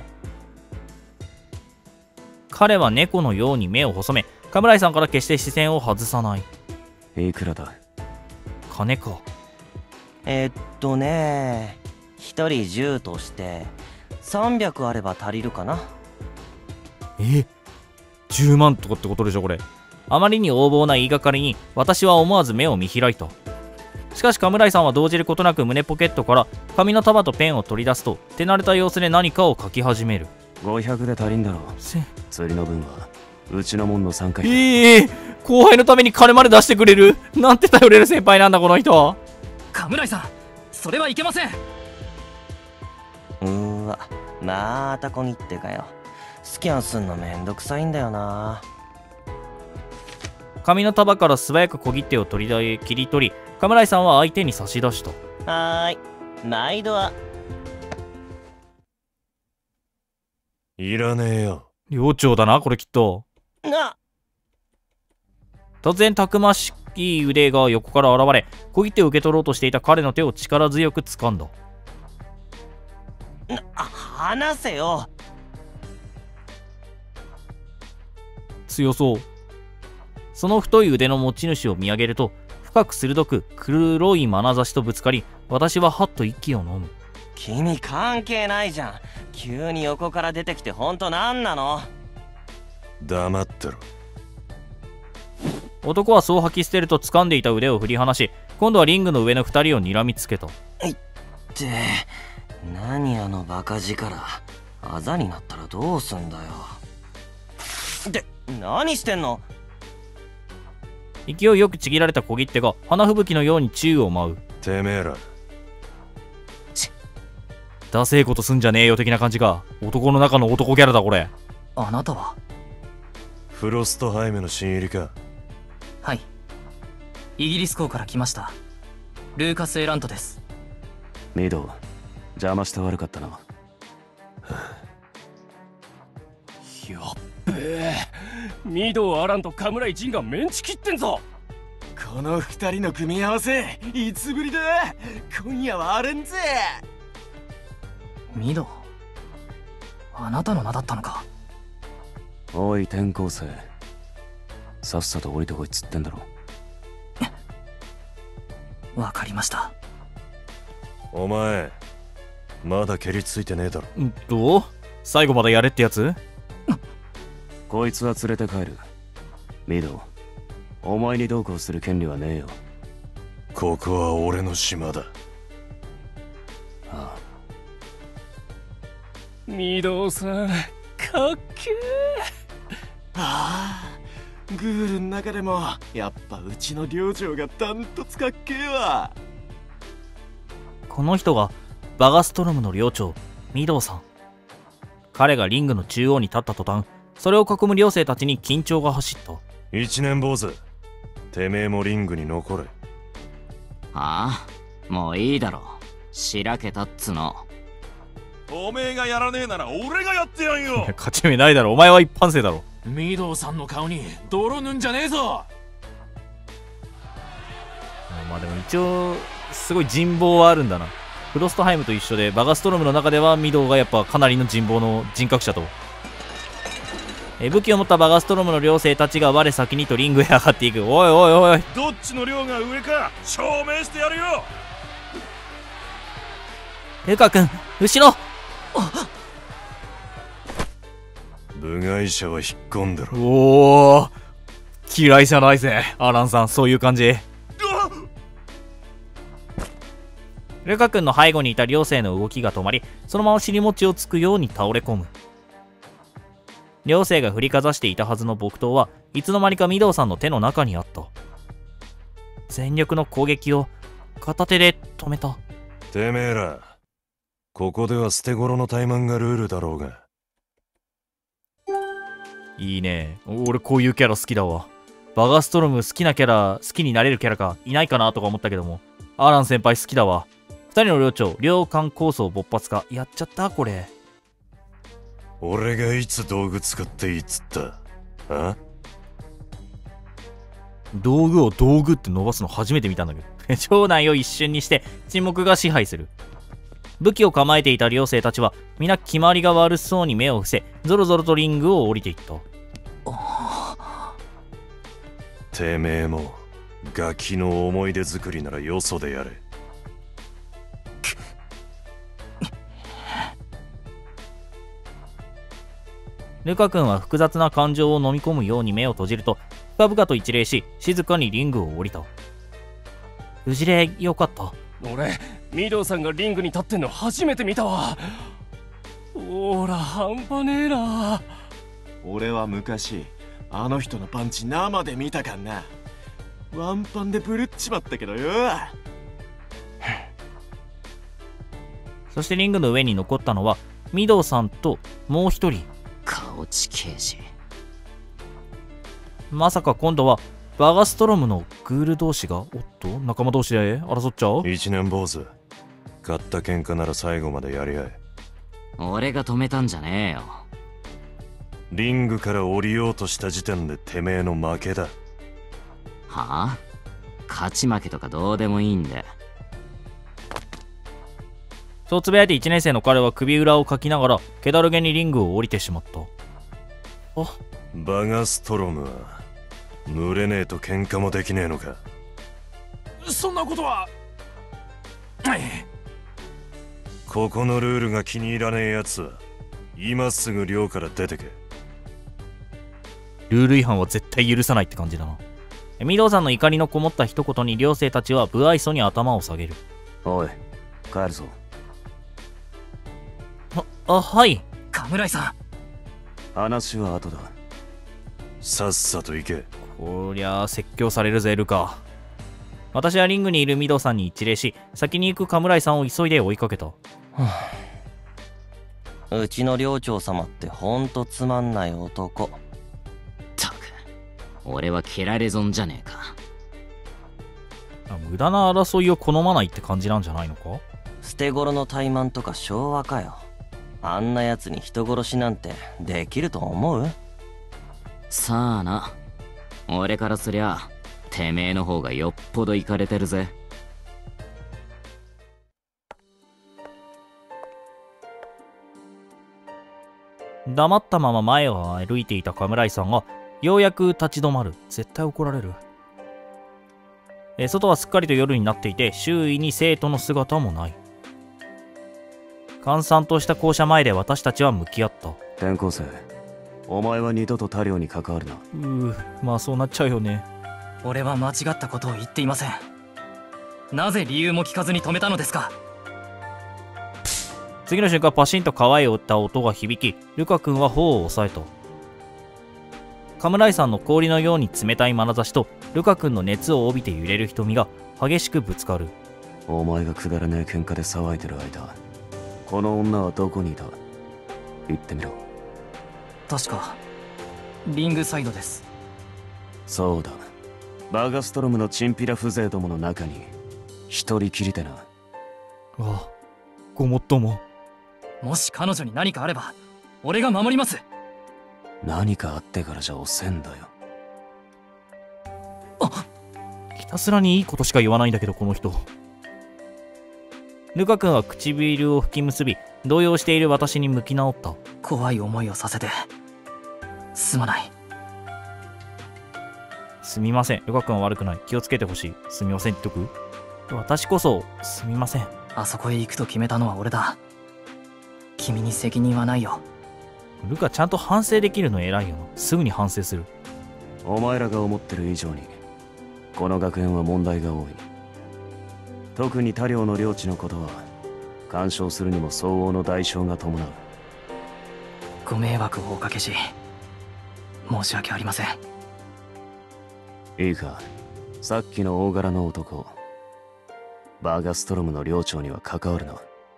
Speaker 1: 彼は猫のように目を細め、侍さんから決して視線を外さない。
Speaker 7: いくらだ。
Speaker 1: 金か。
Speaker 4: えっとね、一人じゅうとしてさんびゃくあれば足りるかな。
Speaker 1: え、じゅうまんとかってことでしょこれ。あまりに横暴な言いがかりに私は思わず目を見開いた。しかし侍さんは動じることなく胸ポケットから紙の束とペンを取り出すと手慣れた様子で何かを書き始める。
Speaker 7: ごひゃくで足りんだろう。釣りの分はうちの門の参加費。
Speaker 1: ええー、後輩のために金まで出してくれるなんて頼れる先輩なんだこの人。
Speaker 6: 侍さん、それはいけません。
Speaker 4: うーわ、また小切手かよ。スキャンすんのめんどくさいんだよな。
Speaker 1: 紙の束から素早く小切手を取り出切り取り、侍さんは相手に差し出した。
Speaker 4: はーい、毎度は。
Speaker 8: いらねえよ。
Speaker 1: 寮長だなこれきっと。
Speaker 4: な
Speaker 1: 突然たくましい腕が横から現れ、小切手を受け取ろうとしていた彼の手を力強く掴んだ。
Speaker 4: な離せよ。
Speaker 1: 強そう。その太い腕の持ち主を見上げると、深く鋭く黒い眼差しとぶつかり、私ははっと息を飲む。
Speaker 4: 君関係ないじゃん。急に横から出てきてほんとなんなの？
Speaker 8: 黙ってろ。
Speaker 1: 男はそう吐き捨てると掴んでいた腕を振り離し、今度はリングの上の二人を睨みつけた。
Speaker 4: いって、何あのバカ力。あざになったらどうすんだよ。で、何してんの？
Speaker 1: 勢いよくちぎられた小切手が花吹雪のように宙を舞う。
Speaker 8: てめえら。
Speaker 1: ちダセえことすんじゃねえよ的な感じか。男の中の男キャラだこれ。
Speaker 6: あなたは？
Speaker 8: フロストハイムの新入りか。
Speaker 6: はい、イギリス港から来ました。ルーカス・エラントです。
Speaker 7: ミド、邪魔して悪かったな。
Speaker 5: やっべえ、ミド、アランと侍ジンがメンチ切ってんぞ。
Speaker 8: この二人の組み合わせいつぶりだ。今夜は荒れんぜ。
Speaker 6: ミド、あなたの名だったのか。
Speaker 7: おい転校生、さっさと降りてこいっつってんだろ。
Speaker 6: わかりました。
Speaker 8: お前まだ蹴りついてねえだろ。
Speaker 1: んと最後までやれってやつ？
Speaker 7: こいつは連れて帰る。ミド、お前にどうこうする権利はねえよ。
Speaker 8: ここは俺の島だ。
Speaker 7: ああ。
Speaker 5: ミドさん、かっけえ。
Speaker 8: ああ、グールの中でもやっぱうちの寮長がダントツかっけえわ。
Speaker 1: この人がバガストロムの寮長御堂さん。彼がリングの中央に立った途端、それを囲む寮生たちに緊張が走った。
Speaker 8: 一年坊主、てめえもリングに残れ。
Speaker 2: ああ、もういいだろ。しらけたっつの。
Speaker 10: おめえがやらねえなら俺がやってやんよ。
Speaker 1: 勝ち目ないだろ、お前は一般生だろ。
Speaker 5: ミドさんの顔に泥塗んじゃねえぞ。
Speaker 1: まあでも一応すごい人望はあるんだな。フロストハイムと一緒でバガストロムの中では御堂がやっぱかなりの人望の人格者と。ええ武器を持ったバガストロムの両生たちが我先にとリングへ上がっていく。おいおいおい、
Speaker 10: どっちの量が上か証明してやるよ。
Speaker 1: ルカ君後ろ。
Speaker 10: 部外者は引っ込んでろ。
Speaker 1: おお、嫌いじゃないぜアランさん、そういう感じ。ルカ君の背後にいた両生の動きが止まり、そのまま尻餅をつくように倒れ込む。両生が振りかざしていたはずの木刀はいつの間にか御堂さんの手の中にあった。全力の攻撃を片手で止めた。
Speaker 10: てめえら、ここでは捨て頃の怠慢がルールだろうが。
Speaker 1: いいね、俺こういうキャラ好きだわ。バガストロム好きなキャラ、好きになれるキャラかいないかなとか思ったけども、アラン先輩好きだわ。二人の領長、領艦構想勃発か。やっちゃったこれ。
Speaker 10: 俺がいつ道具使っていいっつった？あ？
Speaker 1: 道具を道具って伸ばすの初めて見たんだけど町内を一瞬にして沈黙が支配する。武器を構えていた両生たちは皆決まりが悪そうに目を伏せ、ゾロゾロとリングを降りていった。
Speaker 10: てめえもガキの思い出作りならよそでやれ。
Speaker 1: ルカ君は複雑な感情を飲み込むように目を閉じると、深々と一礼し静かにリングを降りた。無事でよかった。
Speaker 11: 俺御堂さんがリングに立ってんの初めて見たわ。ほら半端ねえな。
Speaker 8: 俺は昔あの人のパンチ生で見たかんな。ワンパンでブルっちまったけどよ。
Speaker 1: そしてリングの上に残ったのは御堂さんともう一人、
Speaker 2: 顔地刑事。
Speaker 1: まさか今度はバガストロムのグール同士が、おっと仲間同士で争っちゃう。
Speaker 10: 一年坊主、勝った喧嘩なら最後までやり合え。
Speaker 2: 俺が止めたんじゃねえよ。
Speaker 10: リングから降りようとした時点でてめえの負けだ。
Speaker 2: はあ？勝ち負けとかどうでもいいんで。
Speaker 1: そうつぶやいていちねん生の彼は首裏をかきながら気だるげにリングを降りてしまった。あ、
Speaker 10: バガストロムは濡れねえと喧嘩もできねえのか。
Speaker 5: そんなことは。
Speaker 10: ここのルールが気に入らねえやつは今すぐ寮から出てけ。
Speaker 1: ルール違反は絶対許さないって感じだな。御堂さんの怒りのこもった一言に寮生たちは不愛想に頭を下げる。
Speaker 7: おい、帰るぞ。
Speaker 1: あ、あ、はい。
Speaker 6: 侍さん、
Speaker 7: 話は後だ。
Speaker 10: さっさと行け。
Speaker 1: こりゃあ説教されるぜルカ。私はリングにいる御堂さんに一礼し、先に行く侍さんを急いで追いかけた。
Speaker 4: うちの寮長様ってほんとつまんない男。
Speaker 2: ったく、俺は蹴られ損じゃねえか。
Speaker 1: 無駄な争いを好まないって感じなんじゃないのか。
Speaker 4: 捨て頃の怠慢とか昭和かよ。あんなやつに人殺しなんてできると思う？
Speaker 2: さあな。俺からすりゃてめえの方がよっぽどイカれてるぜ。
Speaker 1: 黙ったまま前を歩いていた侍さんがようやく立ち止まる。絶対怒られる。え外はすっかりと夜になっていて、周囲に生徒の姿もない。閑散とした校舎前で私たちは向き合った。
Speaker 7: 転校生、お前は二度と他寮に関わるな。
Speaker 1: うー、まあそうなっちゃうよね。
Speaker 6: 俺は間違ったことを言っていません。なぜ理由も聞かずに止めたのですか？
Speaker 1: 次の瞬間、パシンと川へ打った音が響き、ルカ君は頬を押さえた。侍さんの氷のように冷たい眼差しとルカ君の熱を帯びて揺れる瞳が激しくぶつかる。
Speaker 7: お前がくだらねえ喧嘩で騒いでる間、この女はどこにいた？言ってみろ。
Speaker 6: 確かリングサイドです。
Speaker 7: そうだ、バガストロムのチンピラ風情どもの中に一人きりでな。
Speaker 1: ああ、ごもっとも。
Speaker 6: もし彼女に何かあれば俺が守ります。
Speaker 7: 何かあってからじゃ遅えんだよ。
Speaker 1: あ、ひたすらにいいことしか言わないんだけどこの人。ルカ君は唇を吹き結び動揺している私に向き直った。
Speaker 6: 怖い思いをさせてすまない。
Speaker 1: すみません。ルカ君は悪くない。気をつけてほしい。すみませんって言っとく？私こそ、すみません。
Speaker 6: あそこへ行くと決めたのは俺だ。君に責任はないよ。
Speaker 1: ルカちゃんと反省できるの偉いよな。すぐに反省する。
Speaker 7: お前らが思ってる以上にこの学園は問題が多い。特に他領の領地のことは干渉するにも相応の代償が伴う。
Speaker 6: ご迷惑をおかけし申し訳ありません。
Speaker 7: いいか、さっきの大柄の男バーガストロムの領長には関わるな。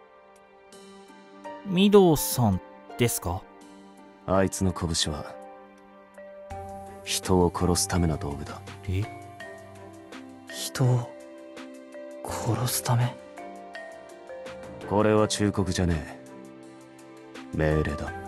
Speaker 1: ミドさんですか？
Speaker 7: あいつの拳は人を殺すための道具だ。
Speaker 1: え？
Speaker 6: 人を殺すため？
Speaker 7: これは忠告じゃねえ、命令だ。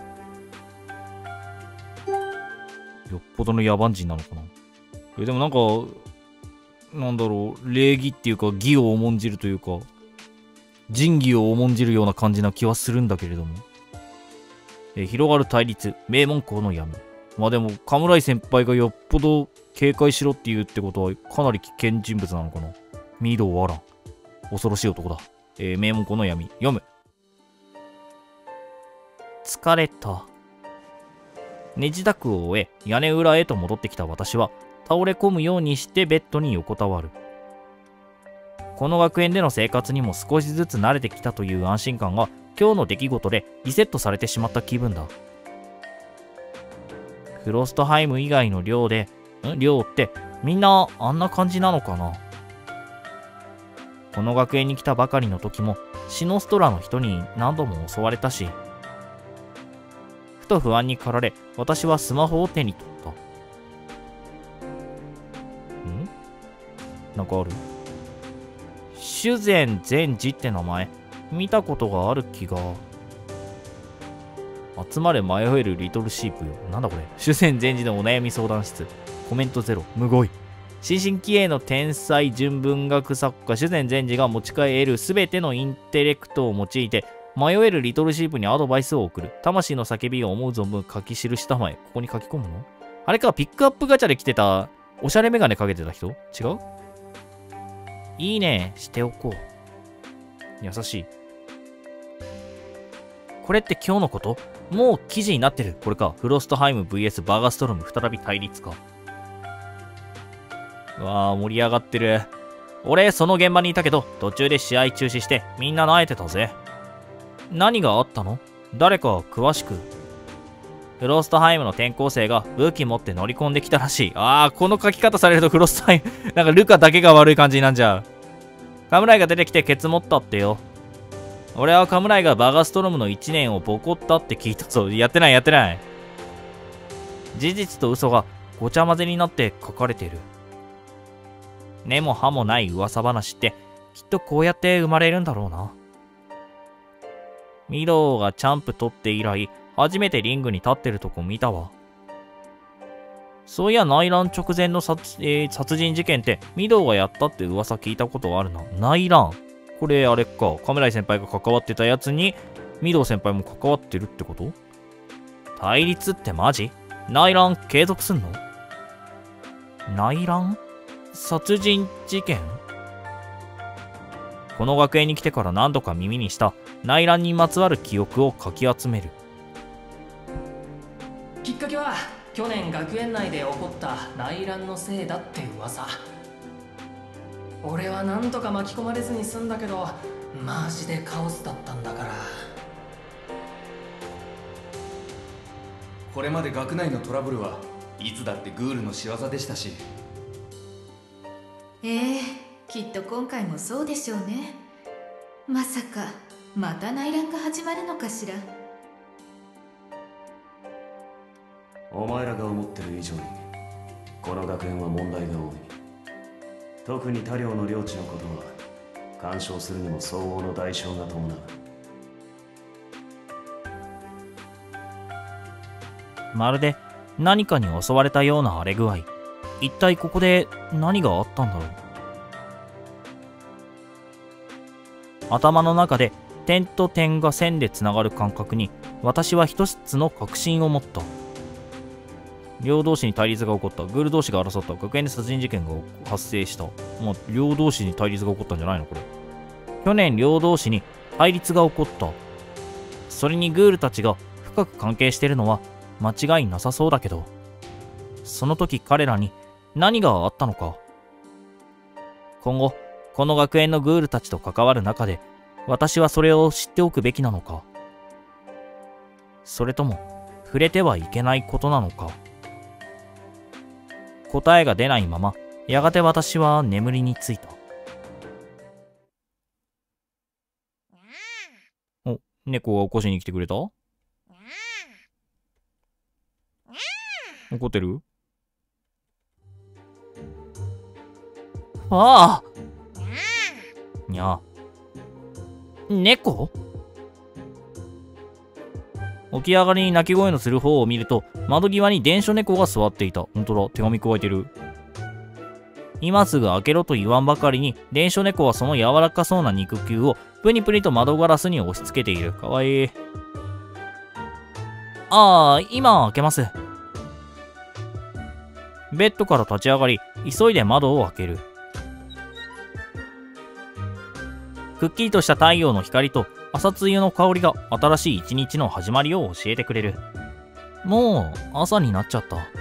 Speaker 1: よっぽどの野蛮人なのかな。え、でもなんかなんだろう、礼儀っていうか義を重んじるというか仁義を重んじるような感じな気はするんだけれども。え、広がる対立、名門校の闇。まあでも侍先輩がよっぽど警戒しろって言うってことはかなり危険人物なのかな。ミドウ・アラン、恐ろしい男だ。えー、名門校の闇、読む。疲れた。寝支度を終え屋根裏へと戻ってきた私は倒れ込むようにしてベッドに横たわる。この学園での生活にも少しずつ慣れてきたという安心感が今日の出来事でリセットされてしまった気分だ。フロストハイム以外の寮で、ん寮ってみんなあんな感じなのかな。この学園に来たばかりの時もシノストラの人に何度も襲われたし、ふと不安に駆られ私はスマホを手に取った。ん？なんかある？修善禅師って名前見たことがある気が。集まれ迷えるリトルシープよ。なんだこれ。修善禅師のお悩み相談室。コメントゼロ。むごい。新進気鋭の天才純文学作家修善禅師が持ち帰るすべてのインテレクトを用いて迷えるリトルシープにアドバイスを送る。魂の叫びを思う存分書き記したまえ。ここに書き込むの？あれか、ピックアップガチャで来てたおしゃれメガネかけてた人？違う？いいね。しておこう。優しい。これって今日のこと？もう記事になってる。これか。フロストハイム ブイエス バーガストロム再び対立か。うわー、盛り上がってる。俺、その現場にいたけど、途中で試合中止して、みんな萎えてたぜ。何があったの？誰か詳しく。フロストハイムの転校生が武器持って乗り込んできたらしい。あー、この書き方されるとフロストハイム、なんかルカだけが悪い感じになんじゃう。侍が出てきてケツ持ったってよ。俺は侍がバガストロムのいちねんをボコったって聞いたぞ。やってないやってない。事実と嘘がごちゃ混ぜになって書かれている。根も葉もない噂話ってきっとこうやって生まれるんだろうな。ミドウがチャンプ取って以来初めてリングに立ってるとこ見たわ。そういや内乱直前の 殺,、えー、殺人事件ってミドウがやったって噂聞いたことあるな。内乱、これあれか、侍先輩が関わってたやつにミドウ先輩も関わってるってこと？対立ってマジ？内乱継続すんの？内乱？殺人事件？この学園に来てから何度か耳にした内乱にまつわる記憶をかき集める。
Speaker 6: きっかけは去年学園内で起こった内乱のせいだって噂。俺は何とか巻き込まれずに済んだけど、マジでカオスだったんだから。
Speaker 3: これまで学内のトラブルはいつだってグールの仕業でしたし。
Speaker 12: ええ、きっと今回もそうでしょうね。まさかまた内乱が始まるのかしら。
Speaker 7: お前らが思ってる以上にこの学園は問題が多い。特に他領の領地のことは干渉するにも相応の代償が伴う。
Speaker 1: まるで何かに襲われたような荒れ具合。一体ここで何があったんだろう。頭の中で点と点が線でつながる感覚に私は一つの確信を持った。 寮同士に対立が起こった。グール同士が争った。学園で殺人事件が発生した。まあ、寮同士に対立が起こったんじゃないのこれ。去年、寮同士に対立が起こった。それにグールたちが深く関係してるのは間違いなさそうだけど、その時彼らに何があったのか。今後、この学園のグールたちと関わる中で、私はそれを知っておくべきなのか。それとも、触れてはいけないことなのか。答えが出ないまま、やがて私は眠りについた。お、猫が起こしに来てくれた？怒ってる？ああ！にゃ。猫？起き上がりに鳴き声のする方を見ると、窓際に伝書猫が座っていた。ほんとだ、手紙加えてる。今すぐ開けろと言わんばかりに、伝書猫はその柔らかそうな肉球をプニプニと窓ガラスに押し付けている。かわいい。ああ、今開けます。ベッドから立ち上がり、急いで窓を開ける。くっきりとした太陽の光と朝露の香りが新しい一日の始まりを教えてくれる。もう朝になっちゃった。あ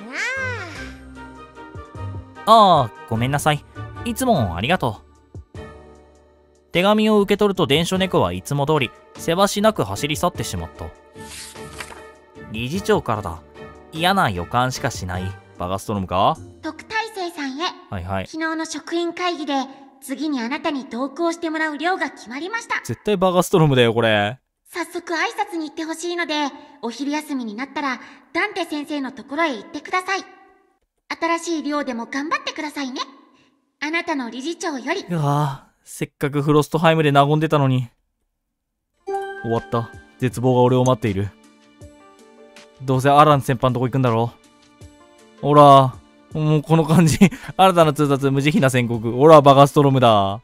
Speaker 1: あ、ごめんなさい。いつもありがとう。手紙を受け取ると伝書猫はいつも通りせわしなく走り去ってしまった。理事長からだ。嫌な予感しかしない。バガストロムか？
Speaker 13: 特待生さんへ。
Speaker 1: はいはい。
Speaker 13: 昨日の職員会議で次にあなたに同行してもらう寮が決まりました。
Speaker 1: 絶対バガストロムだよこれ。
Speaker 13: 早速挨拶に行ってほしいので、お昼休みになったらダンテ先生のところへ行ってください。新しい寮でも頑張ってくださいね。あなたの理事長より。
Speaker 1: うわぁ、せっかくフロストハイムで和んでたのに。終わった。絶望が俺を待っている。どうせアラン先輩のとこ行くんだろう。ほら、もうこの感じ。新たな通達、無慈悲な宣告。ほら、バガストロムだ。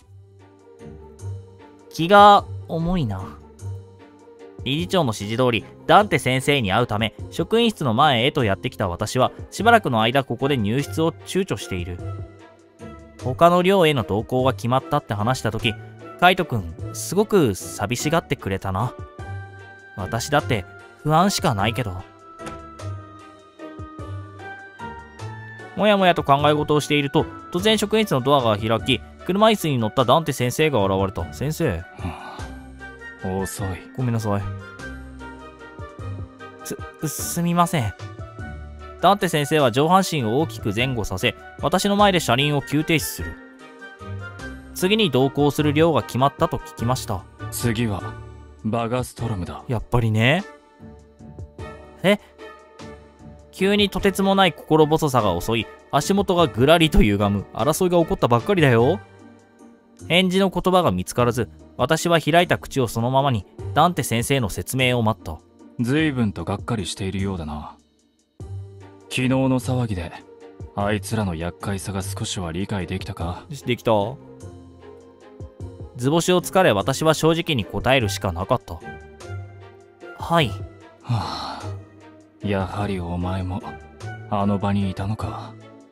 Speaker 1: 気が重いな。理事長の指示通り、ダンテ先生に会うため、職員室の前へとやってきた私は、しばらくの間ここで入室を躊躇している。他の寮への同行が決まったって話したとき、カイトくん、すごく寂しがってくれたな。私だって不安しかないけど。もやもやと考え事をしていると、突然職員室のドアが開き、車椅子に乗ったダンテ先生が現れた。先生。
Speaker 11: 遅い。
Speaker 1: ごめんなさい。す、すみません。ダンテ先生は上半身を大きく前後させ、私の前で車輪を急停止する。次に同行する寮が決まったと聞きました。
Speaker 11: 次は、バガストロムだ。
Speaker 1: やっぱりね。え？急にとてつもない心細さが襲い、足元がぐらりと歪む。争いが起こったばっかりだよ。返事の言葉が見つからず、私は開いた口をそのままに、ダンテ先生の説明を待った。
Speaker 11: 随分とがっかりしているようだな。昨日の騒ぎで、あいつらの厄介さが少しは理解できたか？
Speaker 1: できた。図星をつかれ私は正直に答えるしかなかった。はい。
Speaker 11: はあ、やはりお前も、あの場にいたのか。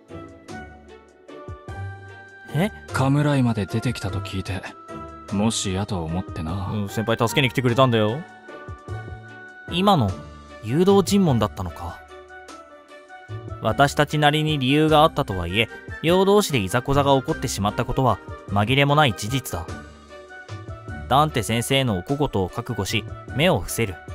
Speaker 1: え？
Speaker 11: カムライまで出てきたと聞いて、もしやと思ってな。
Speaker 1: うん、先輩助けに来てくれたんだよ。今の、誘導尋問だったのか。私たちなりに理由があったとはいえ、寮同士でいざこざが起こってしまったことは紛れもない事実だ。ダンテ先生のお小言を覚悟し、目を伏せる。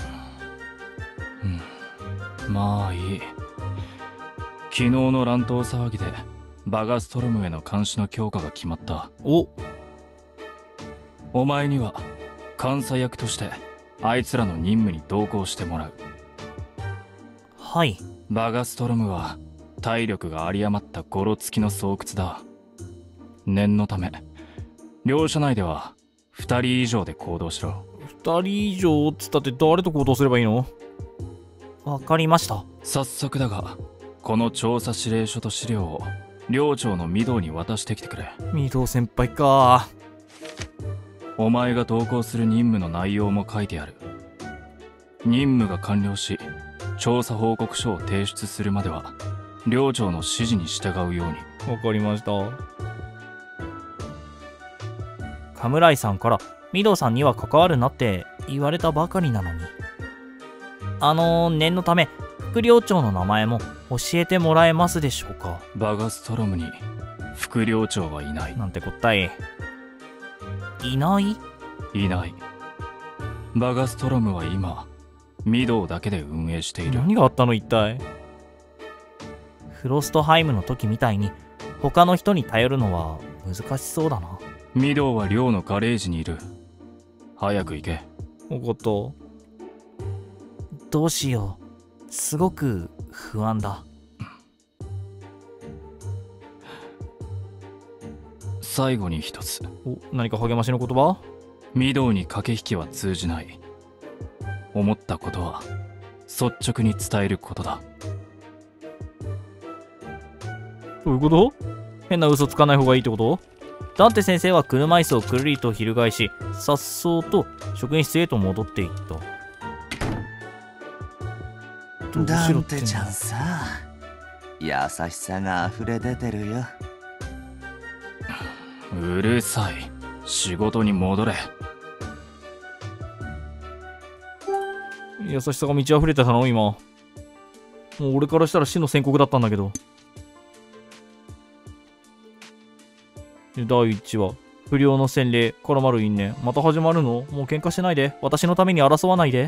Speaker 11: うん、まあいい。昨日の乱闘騒ぎで、バガストロムへの監視の強化が決まった。
Speaker 1: お
Speaker 11: お前には、監査役として、あいつらの任務に同行してもらう。
Speaker 1: はい。
Speaker 11: バガストロムは体力が有り余ったゴロつきの巣窟だ。念のため両者内ではふたり以上で行動しろ。
Speaker 1: ふたり以上っつったって誰と行動すればいいの？わかりました。
Speaker 11: 早速だがこの調査指令書と資料を寮長の御堂に渡してきてくれ。
Speaker 1: 御堂先輩か。
Speaker 11: お前が同行する任務の内容も書いてある。任務が完了し調査報告書を提出するまでは寮長の指示に従うように。
Speaker 1: わかりました。侍さんから御堂さんには関わるなって言われたばかりなのに。あのー、念のため副寮長の名前も教えてもらえますでしょうか。
Speaker 11: バガストロムに副寮長はいない。
Speaker 1: なんてこったい。いない
Speaker 11: いない。バガストロムは今御堂だけで運営している。
Speaker 1: 何があったの一体。フロストハイムの時みたいに他の人に頼るのは難しそうだな。
Speaker 11: 御堂は寮のガレージにいる。早く行け。
Speaker 1: おこと。どうしよう。すごく不安だ。
Speaker 11: 最後に一つ。
Speaker 1: お、何か励ましの言葉？
Speaker 11: 御堂に駆け引きは通じない。思ったことは率直に伝えることだ。
Speaker 1: どういうこと？変な嘘つかない方がいいってこと？ダンテ先生は車椅子をくるりと翻し、颯爽と職員室へと戻っていった。
Speaker 14: ダンテちゃんさ、優しさが溢れ出てるよ。
Speaker 11: うるさい。仕事に戻れ。
Speaker 1: 優しさが満ち溢れてたの今。もう俺からしたら死の宣告だったんだけど。だいいちわ、不良の洗礼、絡まる因縁。また始まるの？もう喧嘩しないで。私のために争わないで。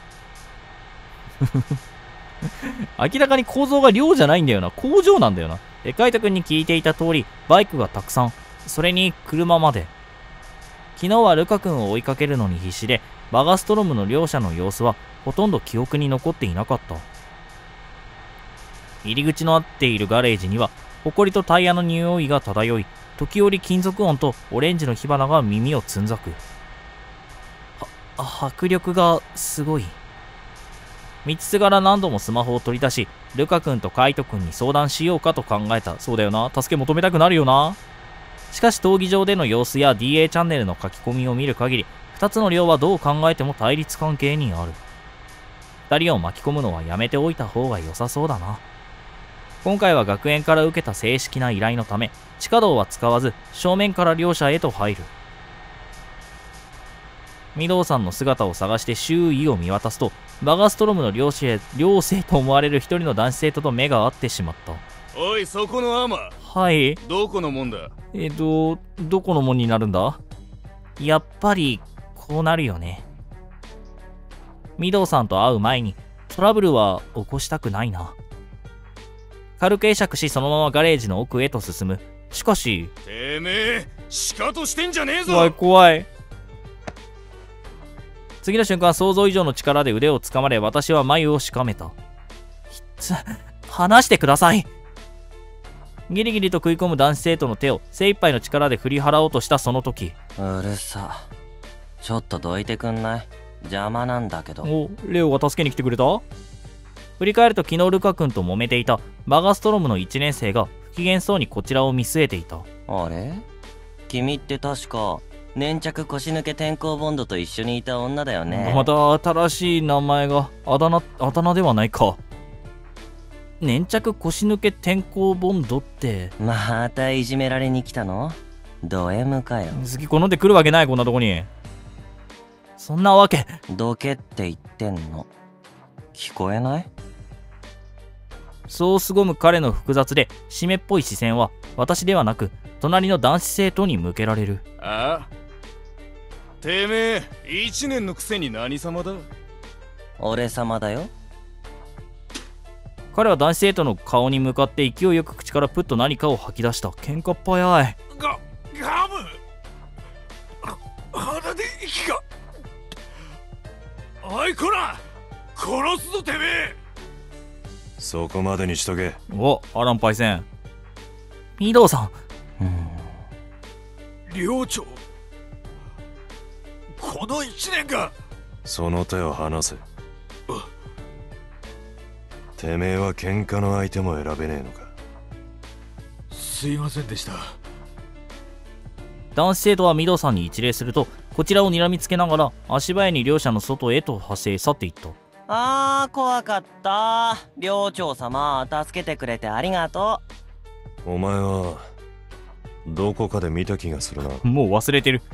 Speaker 1: 明らかに構造が寮じゃないんだよな。工場なんだよな。で、カイト君に聞いていた通り、バイクがたくさん。それに車まで。昨日はルカ君を追いかけるのに必死で、バガストロムの両者の様子はほとんど記憶に残っていなかった。入り口の合っているガレージには、埃とタイヤの匂いが漂い、時折金属音とオレンジの火花が耳をつんざく。は、迫力がすごい。道すがら何度もスマホを取り出し、ルカ君とカイト君に相談しようかと考えた。そうだよな。助け求めたくなるよな。しかし闘技場での様子や ディーエー チャンネルの書き込みを見る限り、二つの寮はどう考えても対立関係にある。二人を巻き込むのはやめておいた方が良さそうだな。今回は学園から受けた正式な依頼のため、地下道は使わず、正面から両者へと入る。御堂さんの姿を探して周囲を見渡すと、バガストロムの寮生、寮生と思われる一人の男子生徒と目が合ってしまった。
Speaker 3: おい、そこのアーマー。
Speaker 1: はい。
Speaker 3: どこのもんだ？
Speaker 1: えっと、どこのもんになるんだ？やっぱり、こうなるよね。御堂さんと会う前に、トラブルは起こしたくないな。軽く会釈し、そのままガレージの奥へと進む。しかし、
Speaker 3: てめえ、シカトしてんじゃねえぞ。
Speaker 1: 怖い怖い。次の瞬間、想像以上の力で腕をつかまれ、私は眉をしかめた。つ、離してください。ギリギリと食い込む男子生徒の手を精一杯の力で振り払おうとしたその時。
Speaker 4: うるさ。ちょっとどいてくんない？邪魔なんだけど。
Speaker 1: お、レオが助けに来てくれた？振り返ると昨日ルカ君と揉めていたバガストロムのいちねん生が不機嫌そうにこちらを見据えていた。
Speaker 4: あれ？君って確か粘着腰抜け転校ボンドと一緒にいた女だよね。
Speaker 1: また新しい名前があだ名、あだ名ではないか。粘着腰抜け転校ボンドって。
Speaker 4: またいじめられに来たの？ド M かよ。
Speaker 1: 好き好んで来るわけない、こんなとこに。そんなわけ。
Speaker 4: どけって言ってんの。聞こえない？
Speaker 1: そう凄む彼の複雑で湿っぽい視線は私ではなく隣の男子生徒に向けられる。
Speaker 3: ああ、てめえ一年のくせに何様だ？
Speaker 4: 俺様だよ。
Speaker 1: 彼は男子生徒の顔に向かって勢いよく口からプッと何かを吐き出した。喧嘩っ早い。
Speaker 3: ガガム鼻で息が。おいこら、殺すぞてめえ。
Speaker 10: そこまでにしとけ。
Speaker 1: お、アランパイセン。御堂さん。
Speaker 3: 寮長、この一年が。
Speaker 10: その手を離せ。てめえは喧嘩の相手も選べねえのか。
Speaker 3: すいませんでした。
Speaker 1: 男子生徒は御堂さんに一礼すると、こちらを睨みつけながら足早に両者の外へと派生去っていった。
Speaker 4: あー、怖かった。寮長様、助けてくれてありがと
Speaker 10: お前はどこかで見た気がするな。
Speaker 1: もう忘れてる。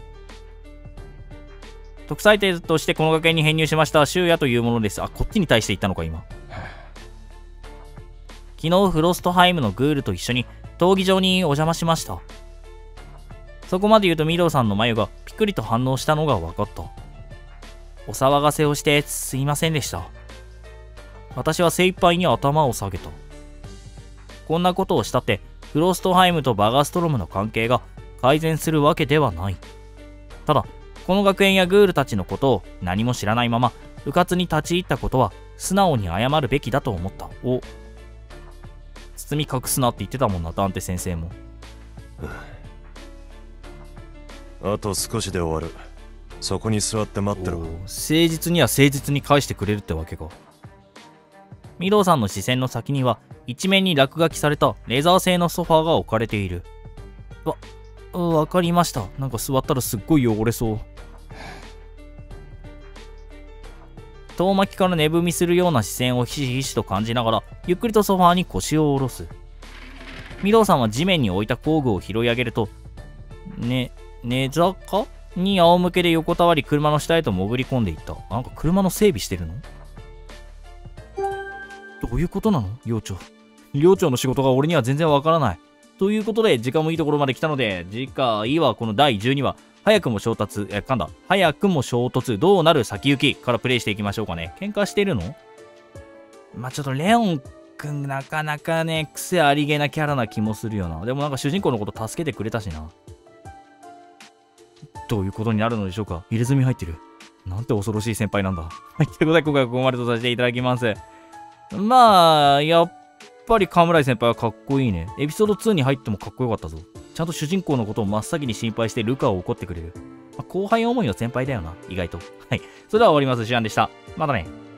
Speaker 1: 特裁生としてこの学園に編入しました修也というものです。あ、こっちに対して言ったのか今。昨日フロストハイムのグールと一緒に闘技場にお邪魔しました。そこまで言うとミドさんの眉がピクリと反応したのが分かった。お騒がせをしてすいませんでした。私は精一杯に頭を下げた。こんなことをしたってフロストハイムとバガストロムの関係が改善するわけではない。ただこの学園やグールたちのことを何も知らないまま迂闊に立ち入ったことは素直に謝るべきだと思った。お、包み隠すなって言ってたもんな、ダンテ先生も。
Speaker 10: あと少しで終わる。そこに座って待ってろ。
Speaker 1: 誠実には誠実に返してくれるってわけか。ミドさんの視線の先には一面に落書きされたレザー製のソファーが置かれている。わ、わかりました。なんか座ったらすっごい汚れそう。遠巻きから寝踏みするような視線をひしひしと感じながらゆっくりとソファーに腰を下ろす。ミドさんは地面に置いた工具を拾い上げると、ね、寝坂に仰向けで横たわり車の下へと潜り込んでいった。なんか車の整備してるの？どういうことなの寮長。寮長の仕事が俺には全然わからない。ということで時間もいいところまで来たので、次回はこのだいじゅうにわ早くも衝突、え、噛んだ。早くも衝突、どうなる先行きからプレイしていきましょうかね。喧嘩してるの？まあちょっとレオンくんなかなかね、癖ありげなキャラな気もするよな。でもなんか主人公のこと助けてくれたしな。どういうことになるのでしょうか。入れ墨入ってる。なんて恐ろしい先輩なんだ。はい、ということで今回はここまでとさせていただきます。まあ、やっぱりカムライ先輩はかっこいいね。エピソードツーに入ってもかっこよかったぞ。ちゃんと主人公のことを真っ先に心配してルカを怒ってくれる。まあ、後輩思いの先輩だよな、意外と。はい。それでは終わります。シアンでした。またね。